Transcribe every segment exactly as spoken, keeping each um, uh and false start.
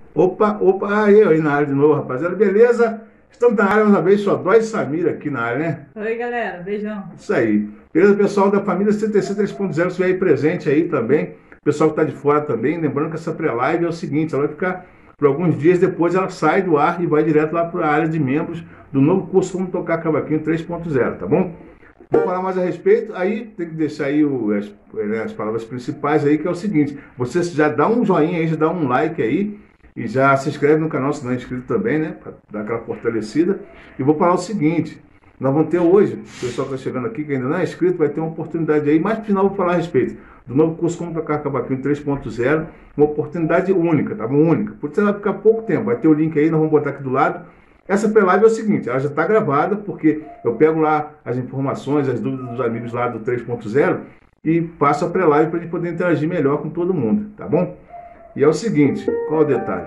Opa, opa, aí, aí na área de novo, rapaziada, beleza? Estamos na área, mais uma vez, só Dói Samira aqui na área, né? Oi, galera, beijão. Isso aí. Beleza, pessoal da família C T C três ponto zero, você aí presente aí também. O pessoal que está de fora também, lembrando que essa pré-live é o seguinte, ela vai ficar por alguns dias, depois ela sai do ar e vai direto lá para a área de membros do novo curso Como Tocar Cavaquinho três ponto zero, tá bom? Vou falar mais a respeito, aí tem que deixar aí o, as, né, as palavras principais aí, que é o seguinte, você já dá um joinha aí, já dá um like aí, e já se inscreve no canal se não é inscrito também, né? Para dar aquela fortalecida. E vou falar o seguinte, nós vamos ter hoje, o pessoal que está chegando aqui, que ainda não é inscrito, vai ter uma oportunidade aí, mas no final eu vou falar a respeito do novo curso Como Tocar Cavaquinho três ponto zero, uma oportunidade única, tá bom? Única. Por isso ela vai ficar pouco tempo, vai ter o link aí, nós vamos botar aqui do lado. Essa pré-live é o seguinte, ela já está gravada, porque eu pego lá as informações, as dúvidas dos amigos lá do três ponto zero e passo a pré-live para a gente poder interagir melhor com todo mundo, tá bom? E é o seguinte, qual é o detalhe?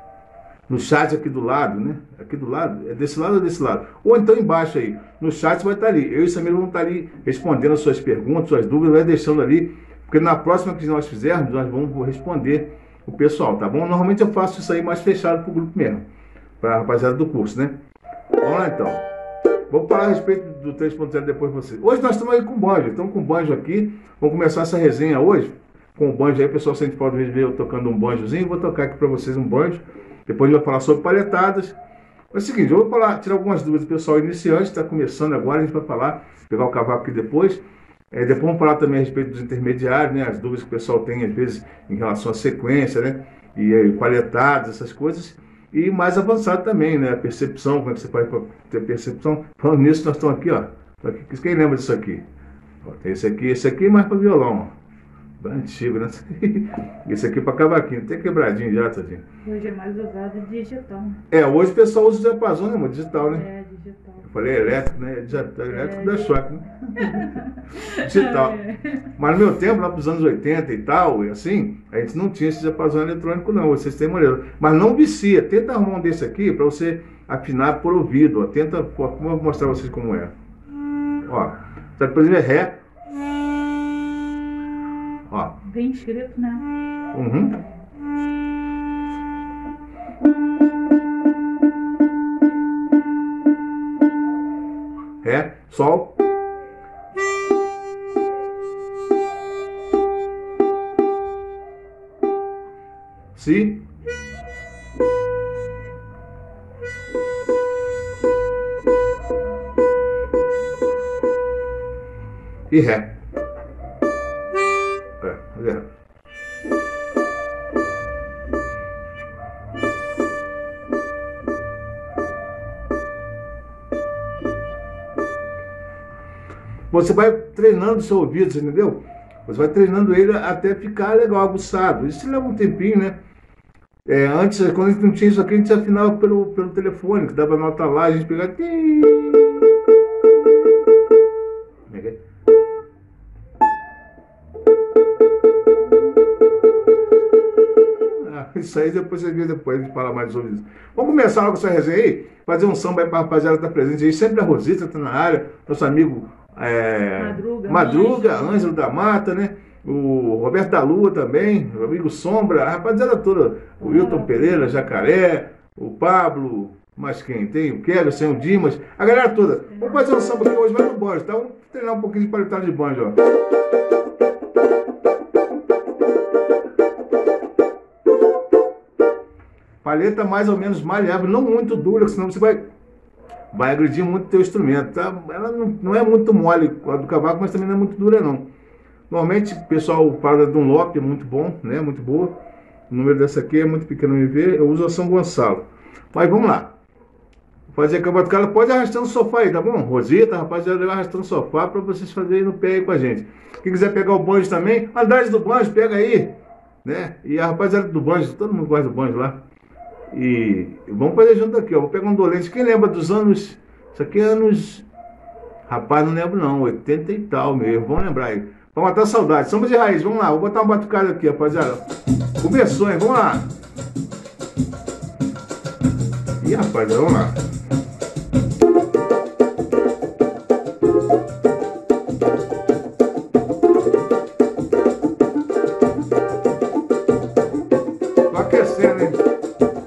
No chat aqui do lado, né? Aqui do lado, é desse lado ou desse lado? Ou então embaixo aí, no chat vai estar ali. Eu e o Samir vamos estar ali respondendo as suas perguntas, suas dúvidas, vai deixando ali, porque na próxima que nós fizermos, nós vamos responder o pessoal, tá bom? Normalmente eu faço isso aí mais fechado para o grupo mesmo, para a rapaziada do curso, né? Vamos lá então. Vou falar a respeito do três ponto zero depois de vocês. Hoje nós estamos aí com o banjo, estamos com o banjo aqui. Vamos começar essa resenha hoje com o banjo aí. Pessoal, se a gente pode ver eu tocando um banjozinho, vou tocar aqui para vocês um banjo. Depois a gente vai falar sobre palhetadas. É o seguinte, eu vou falar, tirar algumas dúvidas do pessoal iniciante, está começando agora, a gente vai falar, pegar o cavaco aqui depois. É, depois vamos falar também a respeito dos intermediários, né? As dúvidas que o pessoal tem às vezes em relação à sequência, né? E, e palhetadas, essas coisas. E mais avançado também, né? A percepção, como é que você faz para ter percepção. Falando nisso, nós estamos aqui, ó. Quem lembra disso aqui? Ó, tem esse aqui, esse aqui mais para violão, ó. Bem antigo, né? Esse aqui para cavaquinho, até quebradinho já, tadinho. Hoje é mais usado digital. É, hoje o pessoal usa o diapasão, né, amor? Digital, né? É, digital. Eu falei elétrico, né? Digital, elétrico É, dá choque, né? Digital. É. Mas no meu tempo, lá para os anos oitenta e tal, e assim, a gente não tinha esse diapasão eletrônico, não. Vocês têm maneira. Mas não vicia. Tenta arrumar um desse aqui para você afinar por ouvido. Ó. Tenta, ó, como eu vou mostrar vocês como é. Ó, sabe, por exemplo, é Ré. Ó. Bem escrito, né? Uhum. Ré, Sol. Si. E Ré. É, é. Você vai treinando o seu ouvido, entendeu? Você vai treinando ele até ficar legal, aguçado. Isso leva um tempinho, né? É, antes, quando a gente não tinha isso aqui, a gente afinava pelo, pelo telefone, que dava nota lá, a gente pegava... Isso aí depois você vê depois, a gente fala mais sobre isso. Vamos começar logo essa resenha aí, fazer um samba aí para a rapaziada que tá presente aí. Sempre a Rosita tá na área, nosso amigo é, Madruga, Madruga, Ângelo da Mata, né? O Roberto da Lua também, o amigo Sombra, a rapaziada toda, o Wilton Pereira, Jacaré, o Pablo, mas quem tem? O Kevin, o Dimas, a galera toda. Vamos fazer um samba aqui hoje, vai no banjo, tá? Vamos treinar um pouquinho de palhetada de banjo, ó. Palheta mais ou menos maleável, não muito dura, senão você vai, vai agredir muito o teu instrumento, tá? Ela não, não é muito mole a do cavaco, mas também não é muito dura, não. Normalmente o pessoal fala da Dunlop, é muito bom, né? Muito boa. O número dessa aqui é muito pequeno M V, eu uso a São Gonçalo. Mas vamos lá. Fazer a cavaquinha, pode arrastando o sofá aí, tá bom? Rosita, rapaziada, eu arrastando o sofá para vocês fazerem no pé aí com a gente. Quem quiser pegar o banjo também, a Dade do banjo, pega aí, né? E a rapaziada do banjo, todo mundo gosta do banjo lá. E vamos fazer junto aqui, ó. Vou pegar um dolente. Quem lembra dos anos... Isso aqui é anos... Rapaz, não lembro não. oitenta e tal mesmo. Vamos lembrar aí. Pra matar a saudade. Samba de raiz. Vamos lá. Vou botar uma batucada aqui, rapaziada. Começou, hein? Vamos lá. Ih, rapaziada, vamos lá. Tô aquecendo, hein?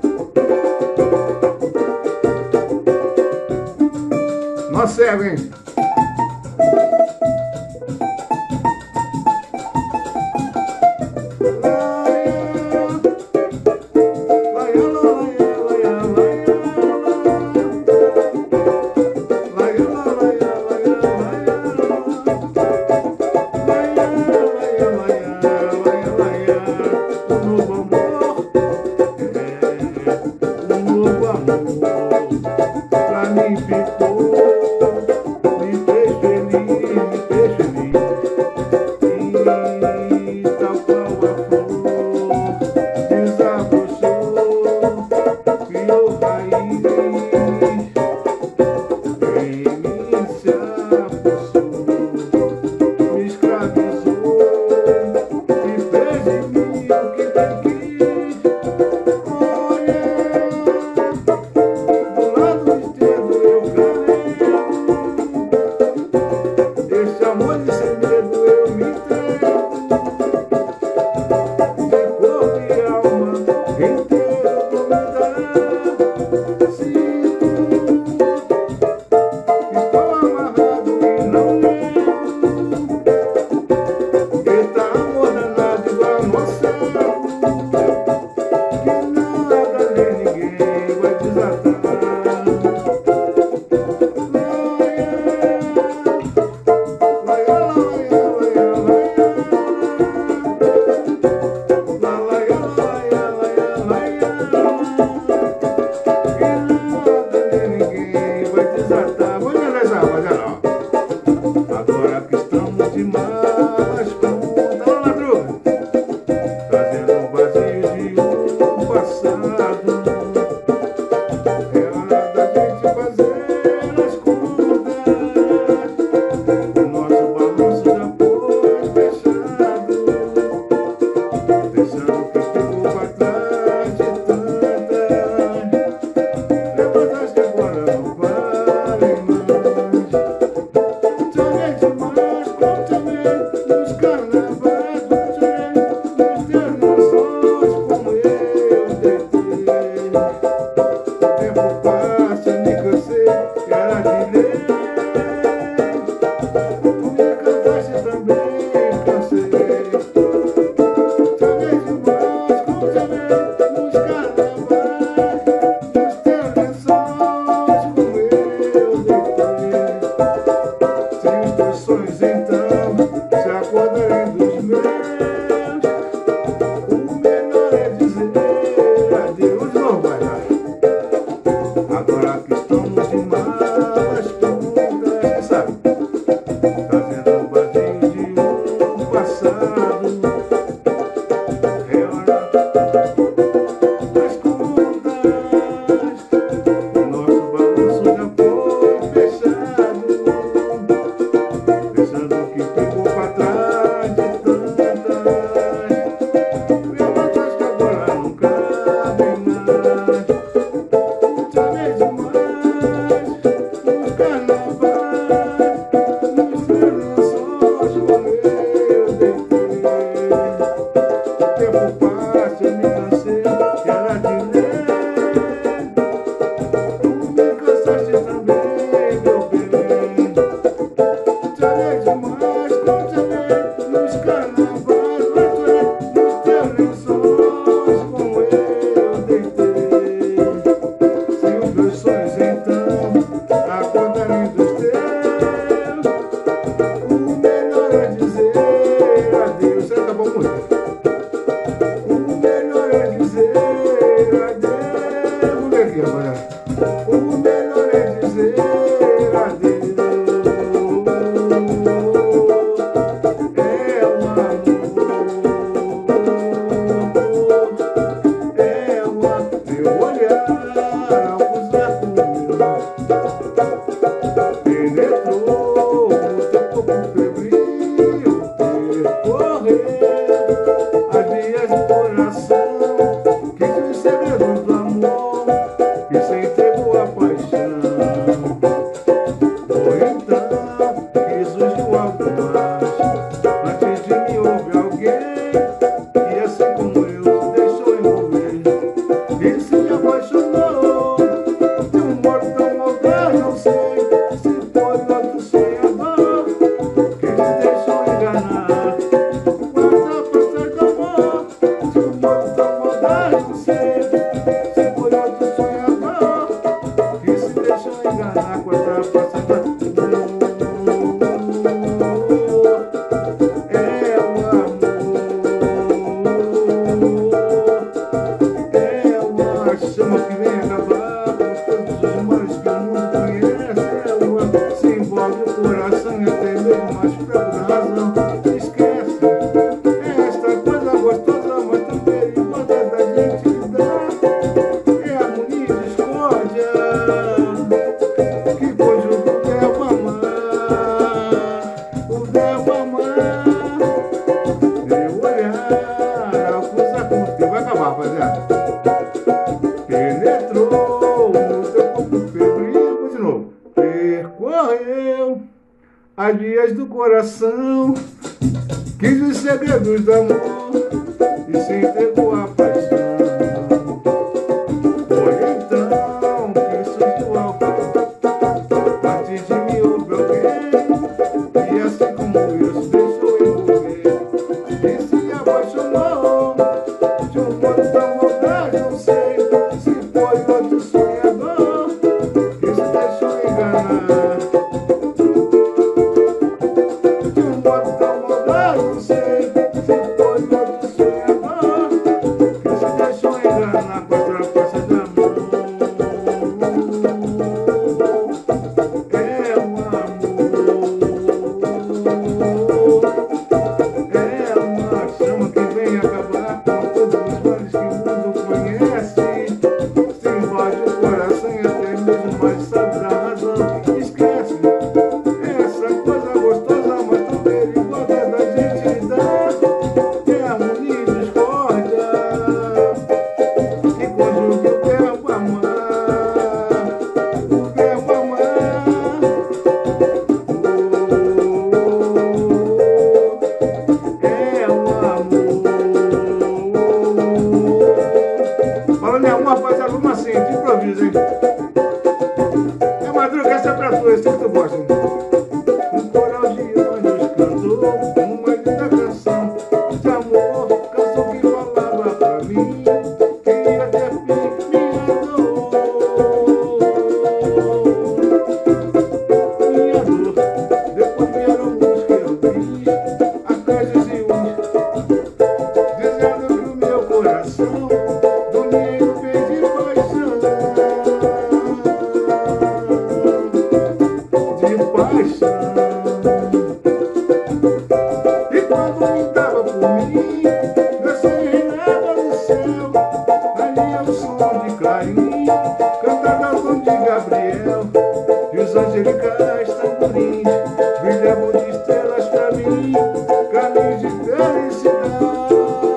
Forró cego, hein? chama que vem acabar com todos os males que o mundo conhece. É o ar, se envolve o coração e até mesmo mais fraco da razão. Esquece, é esta coisa gostosa, mas tão perigosa da gente lidar. É harmonia e discórdia que conjuga o verbo amar. O verbo amar, meu olhar, acusa com teu. Vai acabar, rapaziada. Penetrou no teu corpo febril, de novo. Percorreu as vias do coração, quis os segredos do amor e se entregou à paixão. Foi então que surgiu ao partir de mim houve alguém, e assim como eu se deixou envolver e se apaixonou de um modo tão audaz. Não sei se foi outro sonhador que se deixou enganar de um modo tão audaz. Não sei se foi outro sonhador que se deixou enganar com a trapaça da mão. É o amor, é uma chama que vem acabar com todos os males que o mundo conhece. Se invade o coração e até mesmo mais sabe da razão. Esquece, essa coisa gostosa, mas tão perigosa da gente lidar. É harmonia e discórdia que conjuga o verbo amar. O verbo amar, é o amor. Falando em amor, rapaziada, vamos assim, de improviso, hein? É Madruga, essa é pra tu, esse que tu gosta, hein? Um coral de anjos cantou uma linda canção de amor, canção que falava pra mim, queria ter fim, minha dor, minha dor. Depois vieram os querubins, arcanjos e uns, dizendo que o meu coração dormia no peito de paixão, de paixão. E quando me dava por mim, meu sonho reinava no céu. Ali é o som de Clarim, cantado ao som de Gabriel, e os angelicais tamborins brilhavam de estrelas pra mim, caminhos de felicidade.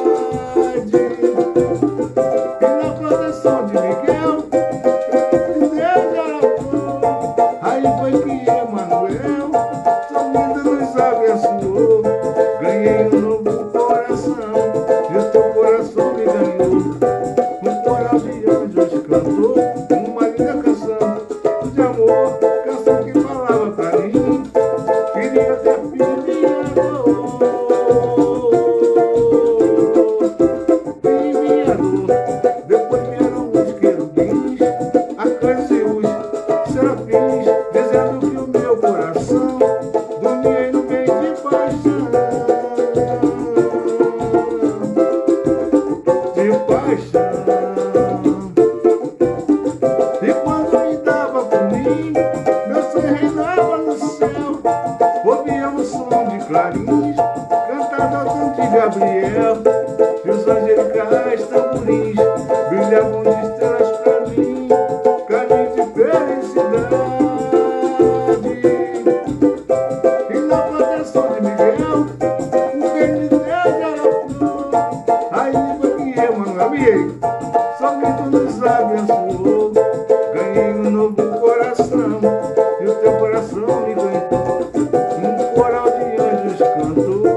E na proteção de Miguel, Deus era flor. Aí foi que Emanuel, sorrindo, nos abençoou. Ganhei um novo coração, e o teu coração me ganhou. Um coral de anjos cantou uma linda canção de amor, canção que falava pra mim, queria ter fim, minha dor, fim, minha dor. Depois vieram os querubins, arcanjos e os serafins, dizendo que o meu coração dormia no meio de paixão, de paixão. E quando me dava por mim, meu sonho reinava no céu. Ouvia um som de clarins, cantado ao som de Gabriel, e os angelicais tamborins brilhavam de estrelas pra mim, caminho de felicidade. E na proteção de Miguel, o reino de Deus era flor. Aí foi que Emanuel me ei, sorrindo, nos abençoou. Ganhei um novo coração, e o teu coração me ganhou. Um coral de anjos cantou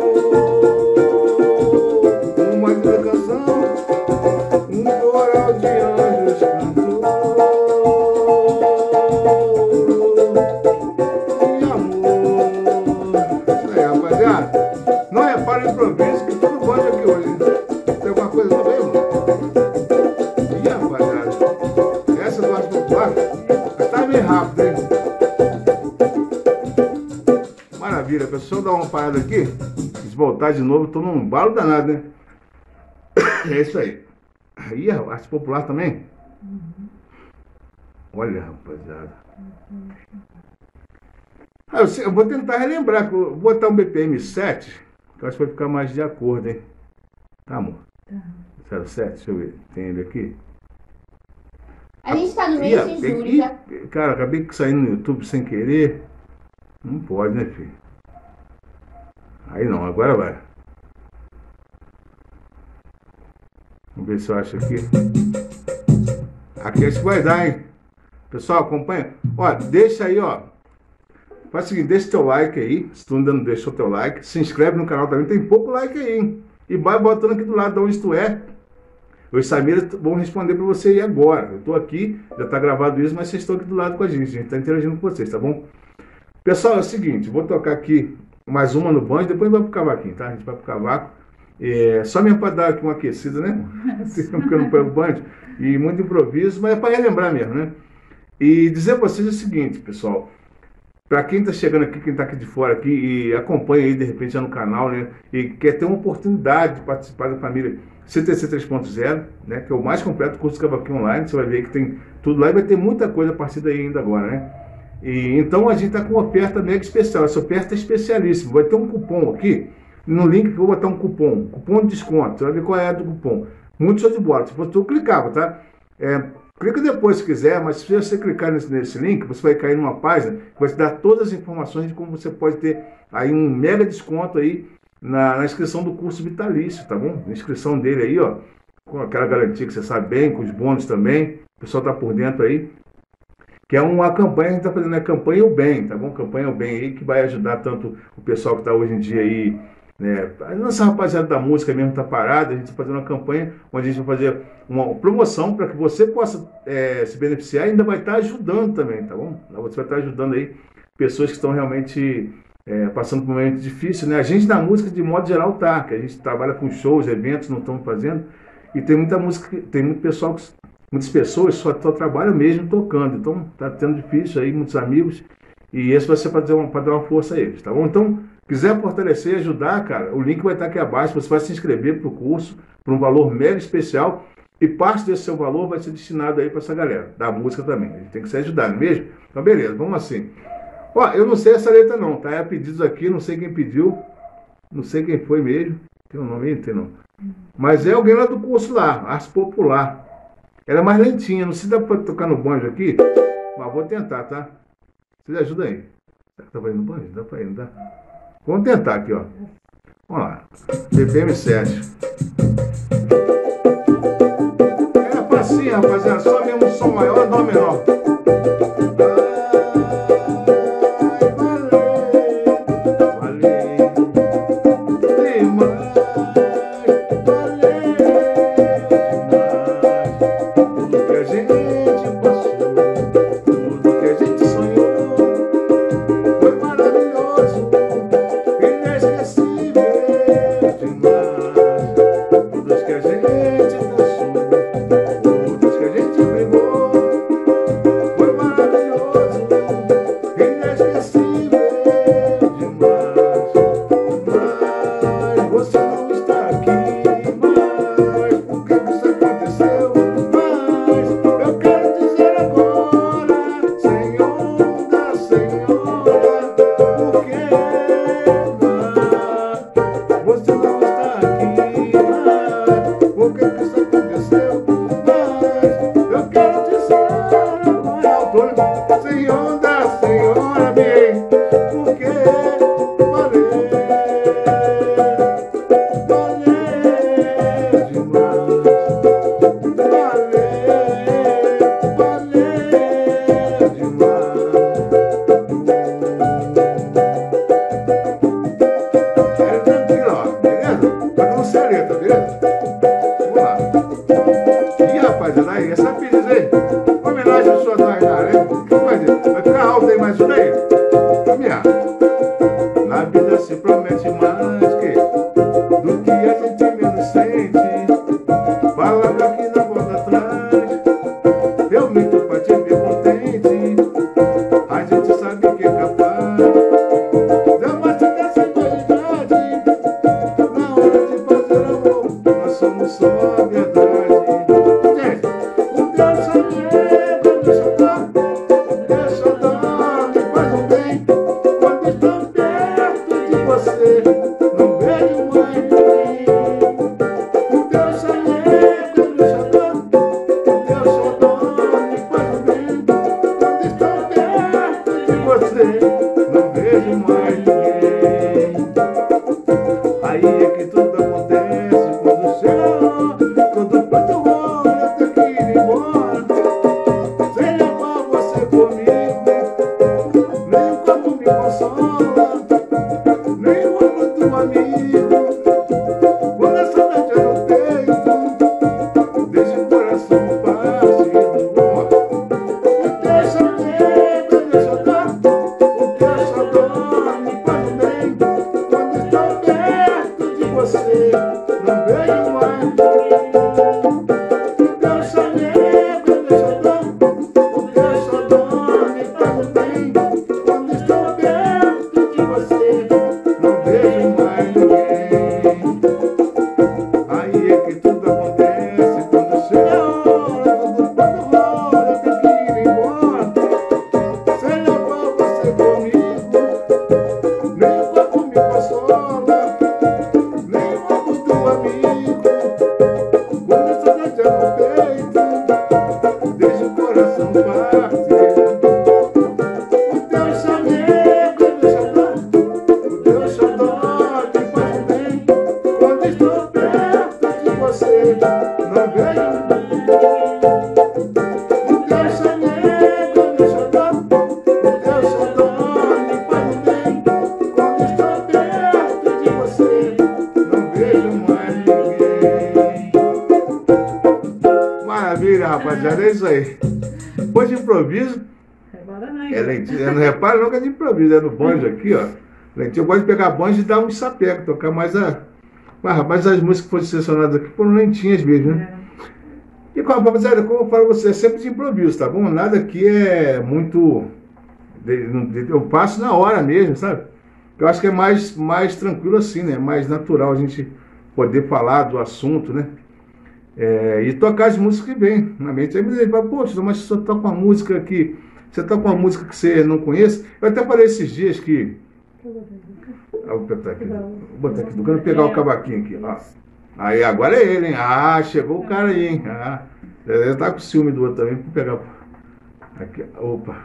uma linda canção. Um coral de anjos cantou de amor. Isso aí, rapaziada. Não repara o improviso que tudo gosta aqui hoje. Tem alguma coisa nova aí, mano? Ih, rapaziada. Essa do Aston Park tá meio rápido, hein? Maravilha, pessoal, dá uma parada aqui. Se voltar de novo, tô num balo danado, né? É isso aí. Aí, arte popular também? Uhum. Olha, rapaziada. Ah, eu, sei- eu vou tentar relembrar, que eu vou botar um B P M sete, que eu acho que vai ficar mais de acordo, hein? Tá, amor? Tá. zero sete, deixa eu ver. Tem ele aqui? A gente tá no Ih, mês ó, de julho ih, já. cara, acabei de sair no YouTube sem querer. Não pode, né, filho? Aí não, agora vai. Vamos ver se eu acho aqui. Aqui acho que vai dar, hein? Pessoal, acompanha. Ó, deixa aí, ó. Faz o seguinte, deixa teu like aí. Se tu ainda não deixou teu like, se inscreve no canal também. Tem pouco like aí, hein? E vai botando aqui do lado de onde tu é. Eu e Samira vão responder para você aí agora. Eu tô aqui, já tá gravado isso, mas vocês estão aqui do lado com a gente. A gente tá interagindo com vocês, tá bom? Pessoal, é o seguinte, vou tocar aqui mais uma no banjo, depois vai pro cavaquinho, tá? A gente vai pro cavaco. É, só mesmo para dar aqui uma aquecida, né? Tem tempo que eu não pego banjo. E muito improviso, mas é para relembrar mesmo, né? E dizer para vocês o seguinte, pessoal. Para quem está chegando aqui, quem está aqui de fora aqui e acompanha aí de repente já no canal, né? E quer ter uma oportunidade de participar da família C T C três ponto zero, né? Que é o mais completo curso de cavaquinho online. Você vai ver que tem tudo lá e vai ter muita coisa a partir daí ainda agora, né? E, então a gente está com uma oferta mega especial. Essa oferta é especialíssima. Vai ter um cupom aqui. No link que eu vou botar um cupom. Cupom de desconto. Você vai ver qual é a do cupom. Muito show de bola. Se fosse tu, clicava, tá? É, clica depois se quiser, mas se você clicar nesse, nesse link, você vai cair numa página que vai te dar todas as informações de como você pode ter aí um mega desconto aí na, na inscrição do curso vitalício, tá bom? Na inscrição dele aí, ó, com aquela garantia que você sabe bem, com os bônus também. O pessoal tá por dentro aí. Que é uma campanha, a gente está fazendo a campanha O Bem, tá bom? Campanha O Bem aí, que vai ajudar tanto o pessoal que está hoje em dia aí, né? A nossa rapaziada da música mesmo está parada, a gente está fazendo uma campanha onde a gente vai fazer uma promoção para que você possa é, se beneficiar e ainda vai estar ajudando também, tá bom? Você vai estar ajudando aí pessoas que estão realmente é, passando por um momento difícil, né? A gente na música, de modo geral, tá, que a gente trabalha com shows, eventos, não estamos fazendo, e tem muita música, tem muito pessoal que muitas pessoas só, só trabalham mesmo tocando, então tá tendo difícil aí, muitos amigos, e esse vai ser para dar, uma, dar uma força a eles, tá bom? Então, quiser fortalecer e ajudar, cara, o link vai estar aqui abaixo, você vai se inscrever para o curso, por um valor mega especial, e parte desse seu valor vai ser destinado aí para essa galera, da música também, a gente tem que se ajudar, não é mesmo? Então, beleza, vamos assim. Ó, eu não sei essa letra não, tá? É pedidos aqui, não sei quem pediu, não sei quem foi mesmo, tem um nome aí, não tem não. Mas é alguém lá do curso lá, Arte Popular. Ela é mais lentinha, não se dá para tocar no banjo aqui, mas vou tentar, tá? Vocês ajudam aí. Será que dá para ir no banjo? Dá para ir, não dá? Vamos tentar aqui, ó. Vamos lá. B P M sete. Era facinho, rapaziada. Só mesmo som maior, dó menor. Somos só a verdade. Não vejo o teu chamego me chamou, o teu xodó me faz bem. Quando estou perto de você, não vejo mais ninguém. Maravilha, rapaziada, é isso aí. Depois de improviso, Agora não. é lentinho, não repara não que é de improviso, é no banjo aqui, ó. Lentinho, eu gosto de pegar banjo e dar um sapeco, tocar mais a... Mas, rapaz, as músicas que foram selecionadas aqui foram lentinhas mesmo, né? É. E, rapaziada, como eu falo pra você, é sempre de improviso, tá bom? Nada aqui é muito... Eu passo na hora mesmo, sabe? Eu acho que é mais, mais tranquilo assim, né? Mais natural a gente poder falar do assunto, né? É, e tocar as músicas que vem na mente. Aí ele fala, poxa, mas você toca uma música que... Você toca uma música que você não conhece? Eu até falei esses dias que... Ah, vou botar aqui, vou botar aqui, tô querendo pegar o cavaquinho aqui, ó. Aí, agora é ele, hein? Ah, chegou o cara aí, hein? Ah, ele tá com ciúme do outro também, vou pegar... Aqui, opa.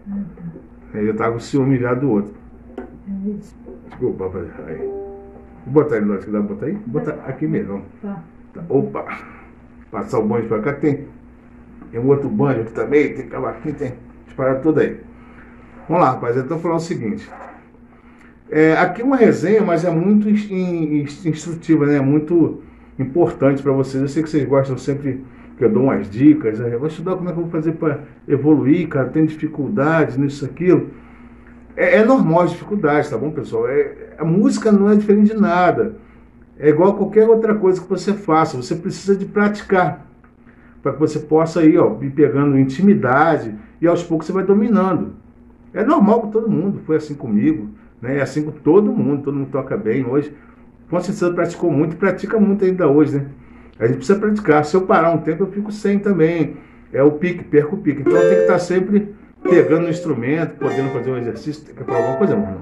Ele tá com ciúme já do outro. Desculpa, rapaziada. Aí. Vou botar ele lá, que dá pra botar aí? Vou botar aqui mesmo. Tá. Tá. Opa. Passar o banjo pra cá, tem... Tem um outro banjo aqui também, tem cavaquinho, tem... Disparar tudo aí. Vamos lá, rapaziada, então falar o seguinte... É, aqui uma resenha, mas é muito instrutiva, né? Muito importante para vocês. Eu sei que vocês gostam sempre que eu dou umas dicas. Né? Eu vou estudar como é que eu vou fazer para evoluir, cara. Tem dificuldades nisso, aquilo. É, é normal as dificuldades, tá bom, pessoal? É, a música não é diferente de nada. É igual a qualquer outra coisa que você faça. Você precisa de praticar para que você possa ir, ó, ir pegando intimidade e aos poucos você vai dominando. É normal com todo mundo. Foi assim comigo. É assim com todo mundo, todo mundo toca bem hoje. Com certeza praticou muito, pratica muito ainda hoje, né? A gente precisa praticar. Se eu parar um tempo, eu fico sem também. É o pique, perco o pique. Então tem que estar sempre pegando o instrumento, podendo fazer um exercício. Tem que falar alguma coisa, mano?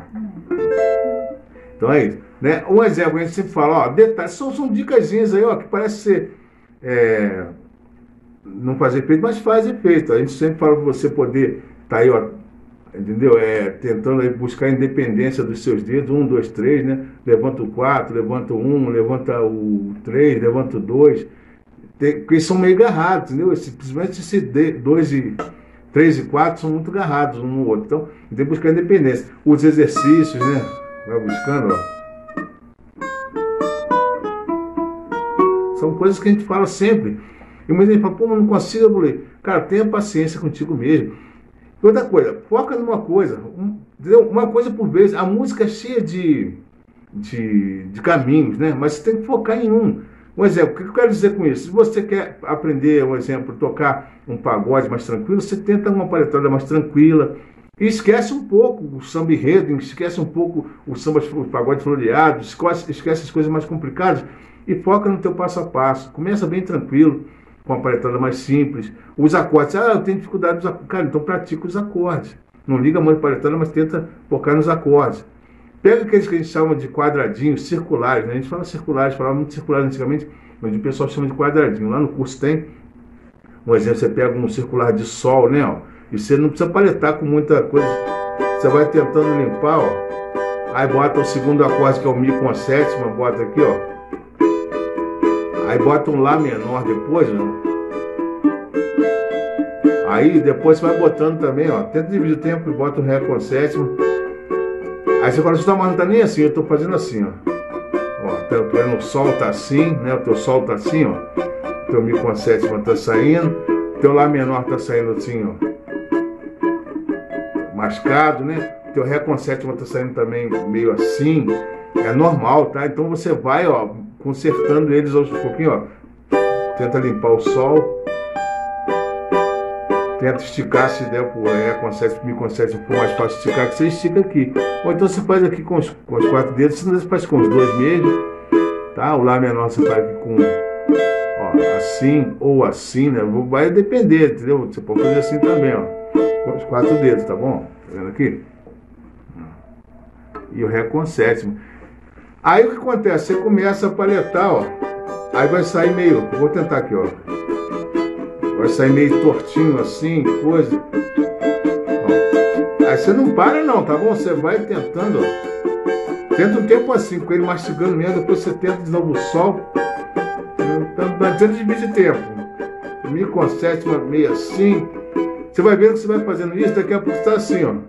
Então é isso. Né? Um exemplo, a gente sempre fala, ó, detalhes, são, são dicasinhas aí, ó, que parece ser é, não fazer efeito, mas faz efeito. A gente sempre fala para você poder estar tá aí, ó. Entendeu? É, tentando aí buscar a independência dos seus dedos, um, dois, três, né? Levanta o quatro, levanta o um, levanta o três, levanta o dois. Tem, porque eles são meio agarrados, entendeu? Esse, principalmente esse dois e três e quatro são muito agarrados um no outro. Então, tem que buscar a independência. Os exercícios, né? Vai buscando, ó. São coisas que a gente fala sempre. E muita gente fala, pô, mas não consigo, eu falei, cara, tenha paciência contigo mesmo. Outra coisa, foca numa coisa, um, uma coisa por vez. A música é cheia de, de, de caminhos, né? Mas você tem que focar em um. Um exemplo, o que eu quero dizer com isso? Se você quer aprender, um exemplo, tocar um pagode mais tranquilo, você tenta uma paletada mais tranquila e esquece um pouco o samba enredo, esquece um pouco o samba, o pagode floreado, esquece, esquece as coisas mais complicadas e foca no teu passo a passo. Começa bem tranquilo, com uma paletada mais simples. Os acordes, ah, eu tenho dificuldade dos acordes. Cara, então pratica os acordes. Não liga muito para a paletada, mas tenta focar nos acordes. Pega aqueles que a gente chama de quadradinhos, circulares, né? A gente fala circulares, falava muito circulares antigamente, mas o pessoal chama de quadradinho. Lá no curso tem, um exemplo, você pega um circular de sol, né? Ó, e você não precisa paletar com muita coisa. Você vai tentando limpar, ó. Aí bota o segundo acorde, que é o Mi com a sétima, bota aqui, ó. Aí bota um Lá menor depois, ó. Aí depois você vai botando também, ó. Tenta dividir o tempo e bota um Ré com a sétima. Aí você fala, mas não tá nem assim, eu tô fazendo assim, ó. Ó, teu, teu no Sol tá assim, né? O teu Sol tá assim, ó. Teu Mi com a sétima tá saindo. Teu Lá menor tá saindo assim, ó. Mascado, né? Teu Ré com a sétima tá saindo também meio assim. É normal, tá? Então você vai, ó, consertando eles aos pouquinhos, ó. Tenta limpar o Sol. Tenta esticar, se der pro Ré com a sétima, Mi com a sétima, for mais fácil esticar, que você estica aqui. Ou então você faz aqui com os, com os quatro dedos, você faz com os dois mesmo, tá? O Lá menor você faz aqui com, ó, assim ou assim, né? Vai depender, entendeu? Você pode fazer assim também, ó. Com os quatro dedos, tá bom? Tá vendo aqui? E o Ré com a sétima. Aí o que acontece? Você começa a paletar, ó. Aí vai sair meio... Vou tentar aqui, ó. Vai sair meio tortinho assim, coisa. Ó. Aí você não para não, tá bom? Você vai tentando, ó. Tenta um tempo assim, com ele mastigando mesmo. Depois você tenta de novo o Sol. Tenta. não adianta dividir tempo. Mi com sétima, meio assim. Você vai vendo que você vai fazendo isso, daqui a pouco está assim, ó.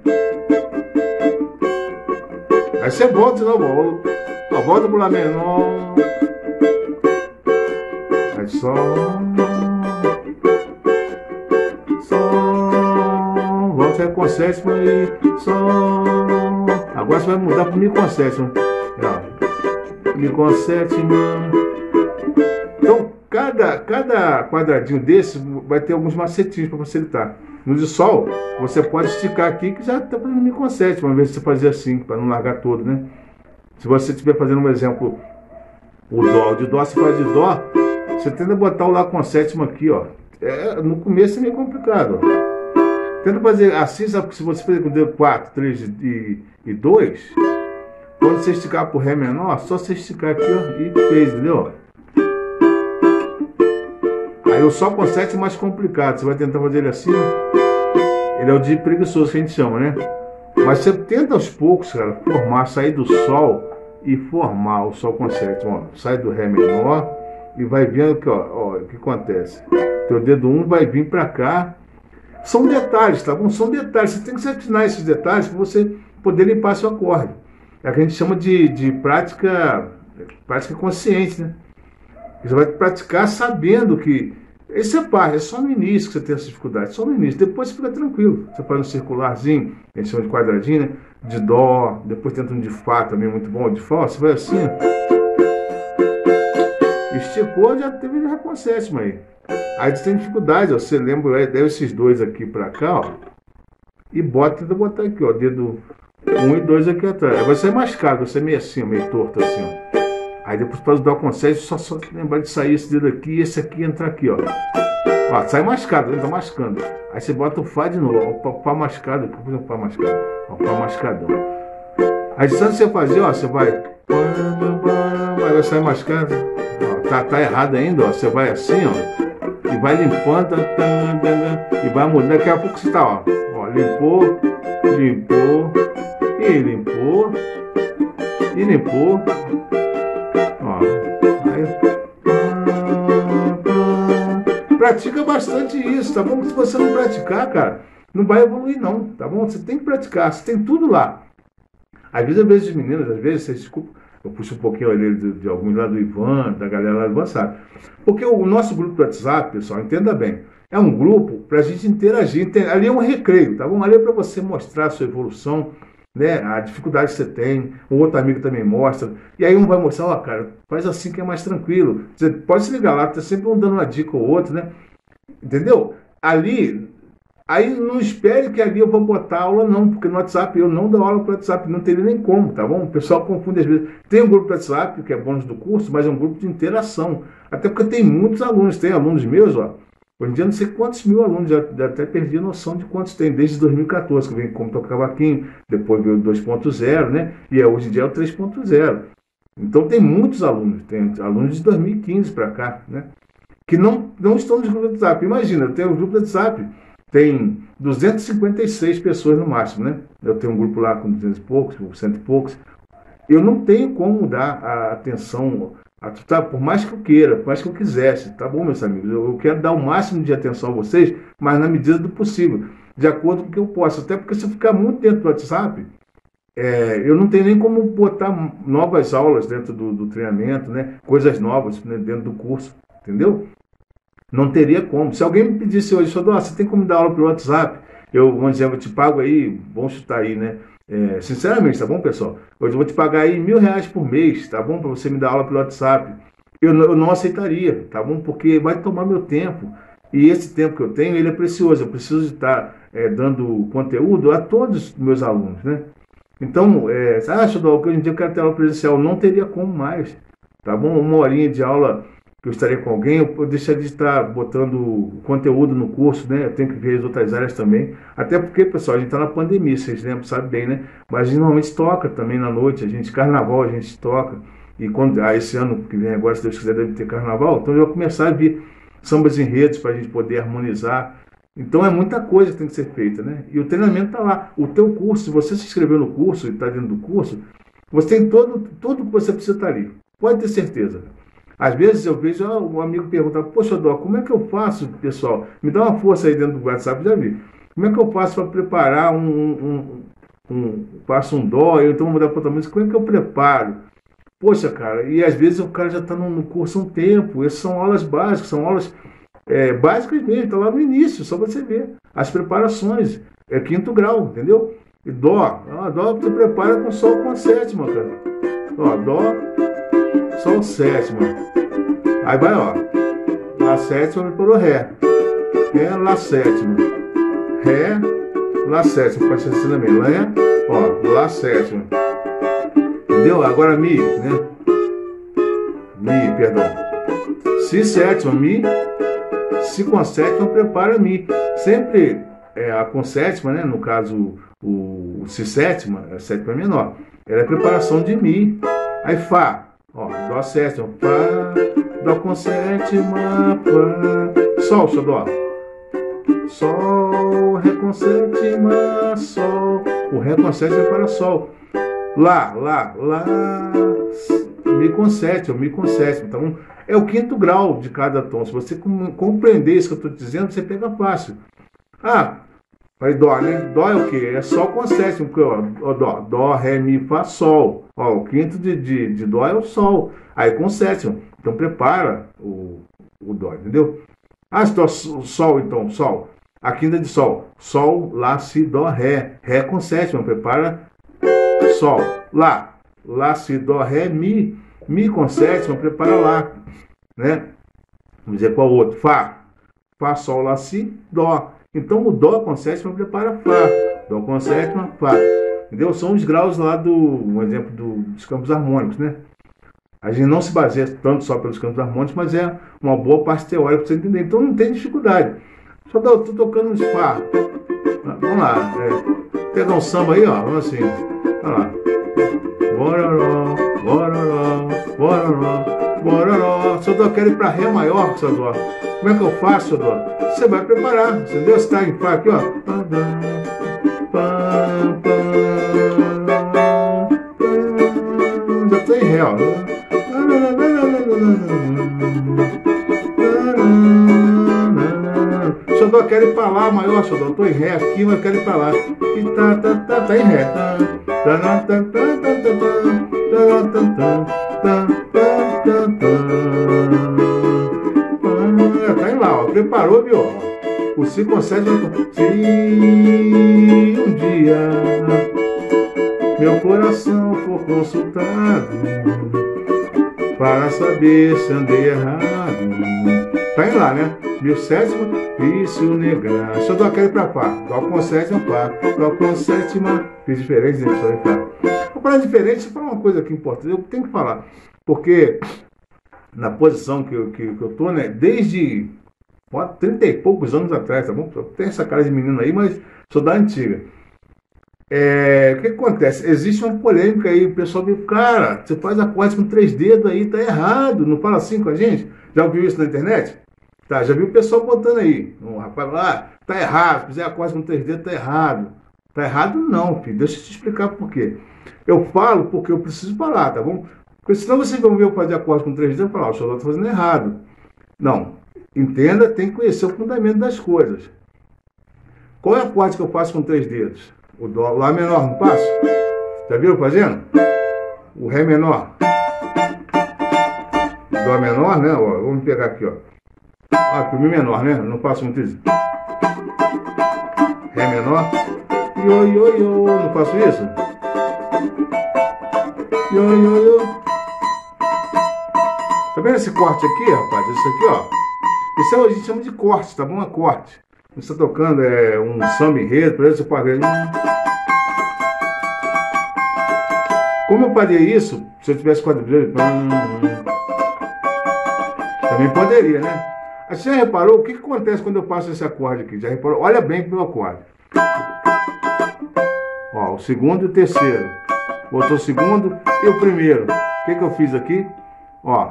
Aí você volta de novo, ó, volta pro Lá menor. Aí Sol, Sol, volta aí com sétima e Sol. Agora você vai mudar pro Mi com sétima. Ó, Mi com sétima. Então, cada, cada quadradinho desse vai ter alguns macetinhos para facilitar. No de Sol, você pode esticar aqui que já está fazendo Mi com sétima, uma vez que você fazer assim, para não largar todo, né? Se você estiver fazendo um exemplo, o Dó, de Dó você faz de Dó, você tenta botar o Lá com sétima aqui, ó. É, no começo é meio complicado, ó. Tenta fazer assim, sabe? Se você fazer com o dedo quatro, três e, e dois, quando você esticar pro Ré menor, só você esticar aqui, ó, e fez, entendeu? Aí o Sol com sete é mais complicado, você vai tentar fazer ele assim, ele é o de preguiçoso que a gente chama, né? Mas você tenta aos poucos, cara, formar, sair do Sol e formar o Sol com sétima, ó. Sai do Ré menor e vai vendo que, ó, ó, o que acontece. Teu dedo um vai vir para cá. São detalhes, tá bom? São detalhes. Você tem que se atinar esses detalhes para você poder limpar seu acorde. É o que a gente chama de, de prática, prática consciente, né? Você vai praticar sabendo que esse é parte, é só no início que você tem essa dificuldade, só no início. Depois você fica tranquilo. Você faz um circularzinho, a gente chama de quadradinho, né? De Dó, depois tenta um de Fá também, muito bom. De Fá, você vai assim, ó. Esticou, já teve Ré com sétima aí. Aí você tem dificuldade, ó. Você lembra, deve esses dois aqui pra cá, ó. E bota, tenta botar aqui, ó. Dedo um e dois aqui atrás. Aí vai sair mais caro, vai ser meio assim, ó, meio torto assim, ó. Aí depois faz o Dó com sétima, só, só lembrar de sair esse dedo aqui e esse aqui entrar aqui, ó. Ó, sai mascado, ele tá mascando. Aí você bota o Fá de novo, ó, o Fá mascado, aqui, o Fá mascado, ó, o Fá mascadão. Aí só você fazer, ó, você vai, vai sair mascado, ó, tá, tá errado ainda, ó, você vai assim, ó, e vai limpando, e vai mudando, daqui a pouco você tá, ó, ó, limpou, limpou, e limpou, e limpou. Pratica bastante isso, tá bom? Se você não praticar, cara, não vai evoluir não, tá bom? Você tem que praticar, você tem tudo lá. Às vezes, às vezes, meninas, às vezes, vocês desculpa, eu puxo um pouquinho ali de, de alguns lá do Ivan, da galera lá do Ivan, sabe? Porque o nosso grupo do WhatsApp, pessoal, entenda bem, é um grupo pra gente interagir, ali é um recreio, tá bom? Ali é pra você mostrar a sua evolução, né, a dificuldade que você tem, o outro amigo também mostra, e aí um vai mostrar, ó, cara, faz assim que é mais tranquilo. Você pode se ligar lá, tá sempre um dando uma dica ou outra, né? Entendeu? Ali, aí não espere que ali eu vou botar aula, não, porque no WhatsApp eu não dou aula para o WhatsApp, não teria nem como, tá bom? O pessoal confunde às vezes. Tem um grupo do WhatsApp, que é bônus do curso, mas é um grupo de interação. Até porque tem muitos alunos, tem alunos meus, ó. Hoje em dia não sei quantos mil alunos, já, já até perdi a noção de quantos tem, desde dois mil e quatorze, que vem como tocar cavaquinho, depois veio o dois ponto zero, né? E é, hoje em dia é o três ponto zero. Então tem muitos alunos, tem alunos de dois mil e quinze para cá, né? Que não, não estão nos grupos do WhatsApp. Imagina, eu tenho um grupo do WhatsApp, tem duzentas e cinquenta e seis pessoas no máximo, né? Eu tenho um grupo lá com duzentos e poucos, cento e poucos. Eu não tenho como dar a atenção, a, tá, por mais que eu queira, por mais que eu quisesse, tá bom, meus amigos? Eu, eu quero dar o máximo de atenção a vocês, mas na medida do possível, de acordo com o que eu posso. Até porque se eu ficar muito dentro do WhatsApp, é, eu não tenho nem como botar novas aulas dentro do, do treinamento, né? Coisas novas, né, dentro do curso, entendeu? Não teria como. Se alguém me pedisse hoje, só, você tem como dar aula pelo WhatsApp? Eu, vamos dizer, eu te pago aí, vamos chutar aí, né? É, sinceramente, tá bom, pessoal? Hoje eu vou te pagar aí mil reais por mês, tá bom? Para você me dar aula pelo WhatsApp. Eu, eu não aceitaria, tá bom? Porque vai tomar meu tempo. E esse tempo que eu tenho, ele é precioso. Eu preciso estar é, dando conteúdo a todos os meus alunos, né? Então, é, ah, Xodó, que hoje em dia eu quero ter aula presencial. Não teria como mais, tá bom? Uma horinha de aula que eu estaria com alguém, eu deixaria de estar botando conteúdo no curso, né? Eu tenho que ver as outras áreas também. Até porque, pessoal, a gente está na pandemia, vocês lembram, sabem bem, né? Mas a gente normalmente toca também na noite, a gente, carnaval a gente toca. E quando, ah, esse ano que vem agora, se Deus quiser, deve ter carnaval, então eu vou começar a vir sambas em redes para a gente poder harmonizar. Então é muita coisa que tem que ser feita, né? E o treinamento está lá. O teu curso, se você se inscreveu no curso e está dentro do curso, você tem todo, tudo que você precisa estar ali. Pode ter certeza. Às vezes eu vejo ah, um amigo perguntar, poxa, Dó, como é que eu faço, pessoal? Me dá uma força aí dentro do WhatsApp, já vi. Como é que eu faço para preparar um, um, um, um, faço um Dó, eu então vou mudar para outra música, como é que eu preparo? Poxa, cara, e às vezes o cara já está no, no curso há um tempo, essas são aulas básicas, são aulas é, básicas mesmo, está lá no início, só você ver. As preparações, é quinto grau, entendeu? E Dó, ah, Dó você prepara com Sol com a sétima, cara. Ó, Dó, Sol sétima. Aí vai, ó, Lá sétima preparou Ré. Ré, Lá sétima. Ré, Lá sétima, pode ser assim também. Lá, ó, Lá sétima. Entendeu? Agora Mi, né? Mi, perdão. Si sétima, Mi. Si com sétima, prepara Mi. Sempre é, a com sétima, né? No caso, o, o Si sétima, a sétima menor. Ela é preparação de Mi. Aí Fá, ó, Dó sétima, Fá, Dó com sétima, Fá. Sol, Sol, Dó. Sol, Ré com sétima, Sol. O Ré com sétima é para Sol. Lá, Lá, Lá, Mi com sétima, Mi com sétima. Então, é o quinto grau de cada tom. Se você compreender isso que eu estou dizendo, você pega fácil. Ah, aí Dó, né? Dó é o quê? É Sol com sétima. Porque, ó, ó, Dó, Dó, Ré, Mi, Fá, Sol. Ó, o quinto de, de, de Dó é o Sol. Aí com sétima. Então, prepara o, o Dó, entendeu? Ah, se Dó, Sol, então, Sol. A quinta de Sol. Sol, Lá, Si, Dó, Ré. Ré com sétima. Prepara Sol, Lá, Lá, Si, Dó, Ré, Mi, Mi com sétima, prepara Lá, né? Vamos dizer qual outro? Fá, Fá, Sol, Lá, Si, Dó. Então o Dó com sétima prepara Fá, Dó com sétima, Fá. Entendeu? São os graus lá do, um exemplo do, dos campos harmônicos, né? A gente não se baseia tanto só pelos campos harmônicos, mas é uma boa parte teórica para você entender. Então não tem dificuldade. Só estou tocando uns Fá. Vamos lá, é, pegar um samba aí, ó, vamos assim. Olha lá. Bororó, bororó, bororó, bororó. Seu Dó, quero ir para Ré maior, seu Dó. Como é que eu faço, seu Dó? Você vai preparar, entendeu? Você está em Fá aqui, ó. Já estou em Ré, ó. Seu Dó, quero ir para lá maior, seu Dó. Estou em Ré aqui, mas quero ir para lá. E tá, tá, tá, tá em Ré. Tá. Tá em Lá, ó. Preparou, viu? O Si consegue. Se um dia meu coração for consultado para saber se andei errado. Tá em Lá, né? Meu sétima, vício negar. Se eu dou aquele pra Fá, Dó com sétima, Fá, Dó com sétima, fiz diferente, né? Só em Fá. Vou falar diferente, deixa eu falar uma coisa aqui importante, eu tenho que falar, porque na posição que eu, que, que eu tô, né, desde pode, trinta e poucos anos atrás, tá bom? Eu tenho essa cara de menino aí, mas sou da antiga. É, o que, que acontece? Existe uma polêmica aí, o pessoal diz, cara, você faz acorde com três dedos aí, tá errado, não fala assim com a gente? Já ouviu isso na internet? Tá, já viu o pessoal botando aí, um rapaz lá, ah, tá errado, se fizer acorde com três dedos, tá errado. Tá errado não, filho, deixa eu te explicar por quê. Eu falo porque eu preciso falar, tá bom? Porque senão vocês vão ver eu fazer acorde com três dedos e falar, o senhor tá fazendo errado. Não, entenda, tem que conhecer o fundamento das coisas. Qual é o acorde que eu faço com três dedos? O Dó, Lá menor, não passo? Já viram fazendo? O Ré menor. Dó menor, né? Ó, vamos pegar aqui, ó. Ah, aqui o Mi menor, né? Não passo muito isso. Ré menor. Iô, iô, iô. Não faço isso? Iô, iô, iô. Tá vendo esse corte aqui, rapaz? Isso aqui, ó. Isso é, a gente chama de corte, tá bom? É corte. Você está tocando é, um samba enredo, por exemplo, você pode ver. Como eu faria isso se eu tivesse quadrilha? Também poderia, né? Aí você já reparou o que, que acontece quando eu passo esse acorde aqui? Já reparou? Olha bem pro meu acorde. Ó, o segundo e o terceiro. Botou o segundo e o primeiro. O que, que eu fiz aqui? Ó.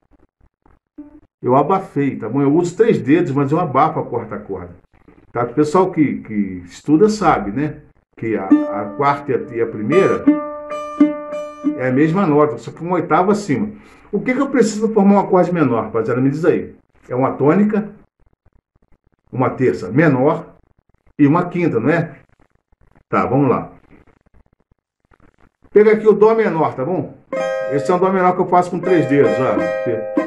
Eu abafei, tá bom? Eu uso três dedos, mas eu abafo a quarta corda. Tá? O pessoal que, que estuda sabe, né? Que a, a quarta e a, e a primeira, É a mesma nota, só que uma oitava acima. O que, que eu preciso para formar um acorde menor, rapaziada? Me diz aí. É uma tônica, uma terça menor e uma quinta, não é? Tá, vamos lá. Pega aqui o Dó menor, tá bom? Esse é um Dó menor que eu faço com três dedos, ó.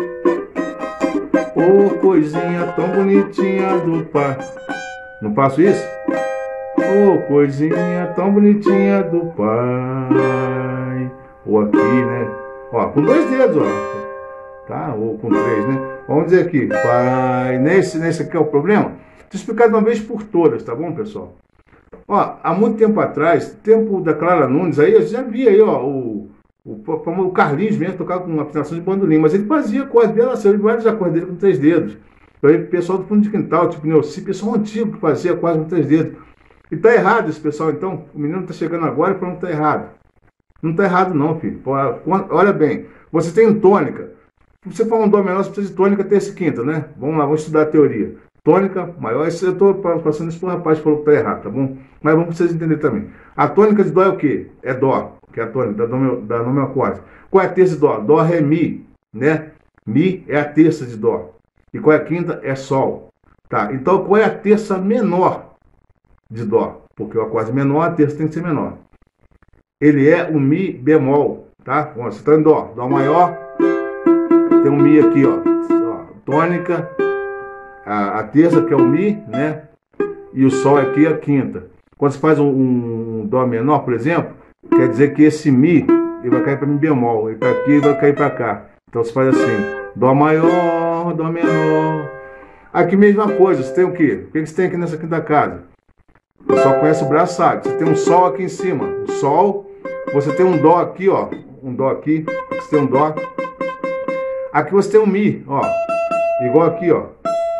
Ô, oh, coisinha tão bonitinha do pai. Não faço isso? Ô, oh, coisinha tão bonitinha do pai. Ou aqui, né? Ó, com dois dedos, ó. Tá? Ou com três, né? Vamos dizer aqui. Pai. Nesse, nesse aqui é o problema? Vou explicar de uma vez por todas, tá bom, pessoal? Ó, há muito tempo atrás, tempo da Clara Nunes, aí eu já vi aí, ó, o, o, o Carlinhos mesmo tocava com uma afinação de bandolim, mas ele fazia acordes, violação, ele vários acordes dele com três dedos. Aí o pessoal do fundo de quintal, tipo Neuci, pessoal antigo que fazia quase com três dedos. E tá errado esse pessoal, então, o menino tá chegando agora e falando que tá errado. Não tá errado não, filho. Olha bem, você tem tônica. Se você for um Dó menor, você precisa de tônica, terça e quinta, né? Vamos lá, vamos estudar a teoria. Tônica maior, isso eu estou passando isso para o rapaz que falou que está errado, tá bom? Mas vamos para vocês entenderem também. A tônica de Dó é o quê? É Dó, que é a tônica da nome, da nome acorde. Qual é a terça de Dó? Dó, Ré, Mi, né? Mi é a terça de Dó. E qual é a quinta? É Sol. Tá, então qual é a terça menor de Dó? Porque o acorde menor, a terça tem que ser menor. Ele é o Mi bemol, tá? Bom, você está em Dó, Dó maior, tem um Mi aqui, ó, ó tônica. A, a terça que é o Mi, né? E o Sol aqui é a quinta. Quando você faz um, um Dó menor, por exemplo, quer dizer que esse Mi ele vai cair para Mi bemol. Ele está aqui e vai cair para cá. Então você faz assim: Dó maior, Dó menor. Aqui mesma coisa. Você tem o quê? O que você tem aqui nessa quinta casa? O pessoal conhece o braço, sabe? Você tem um Sol aqui em cima. O Sol. Você tem um Dó aqui, ó. Um Dó aqui. Você tem um Dó. Aqui você tem um Mi, ó. Igual aqui, ó.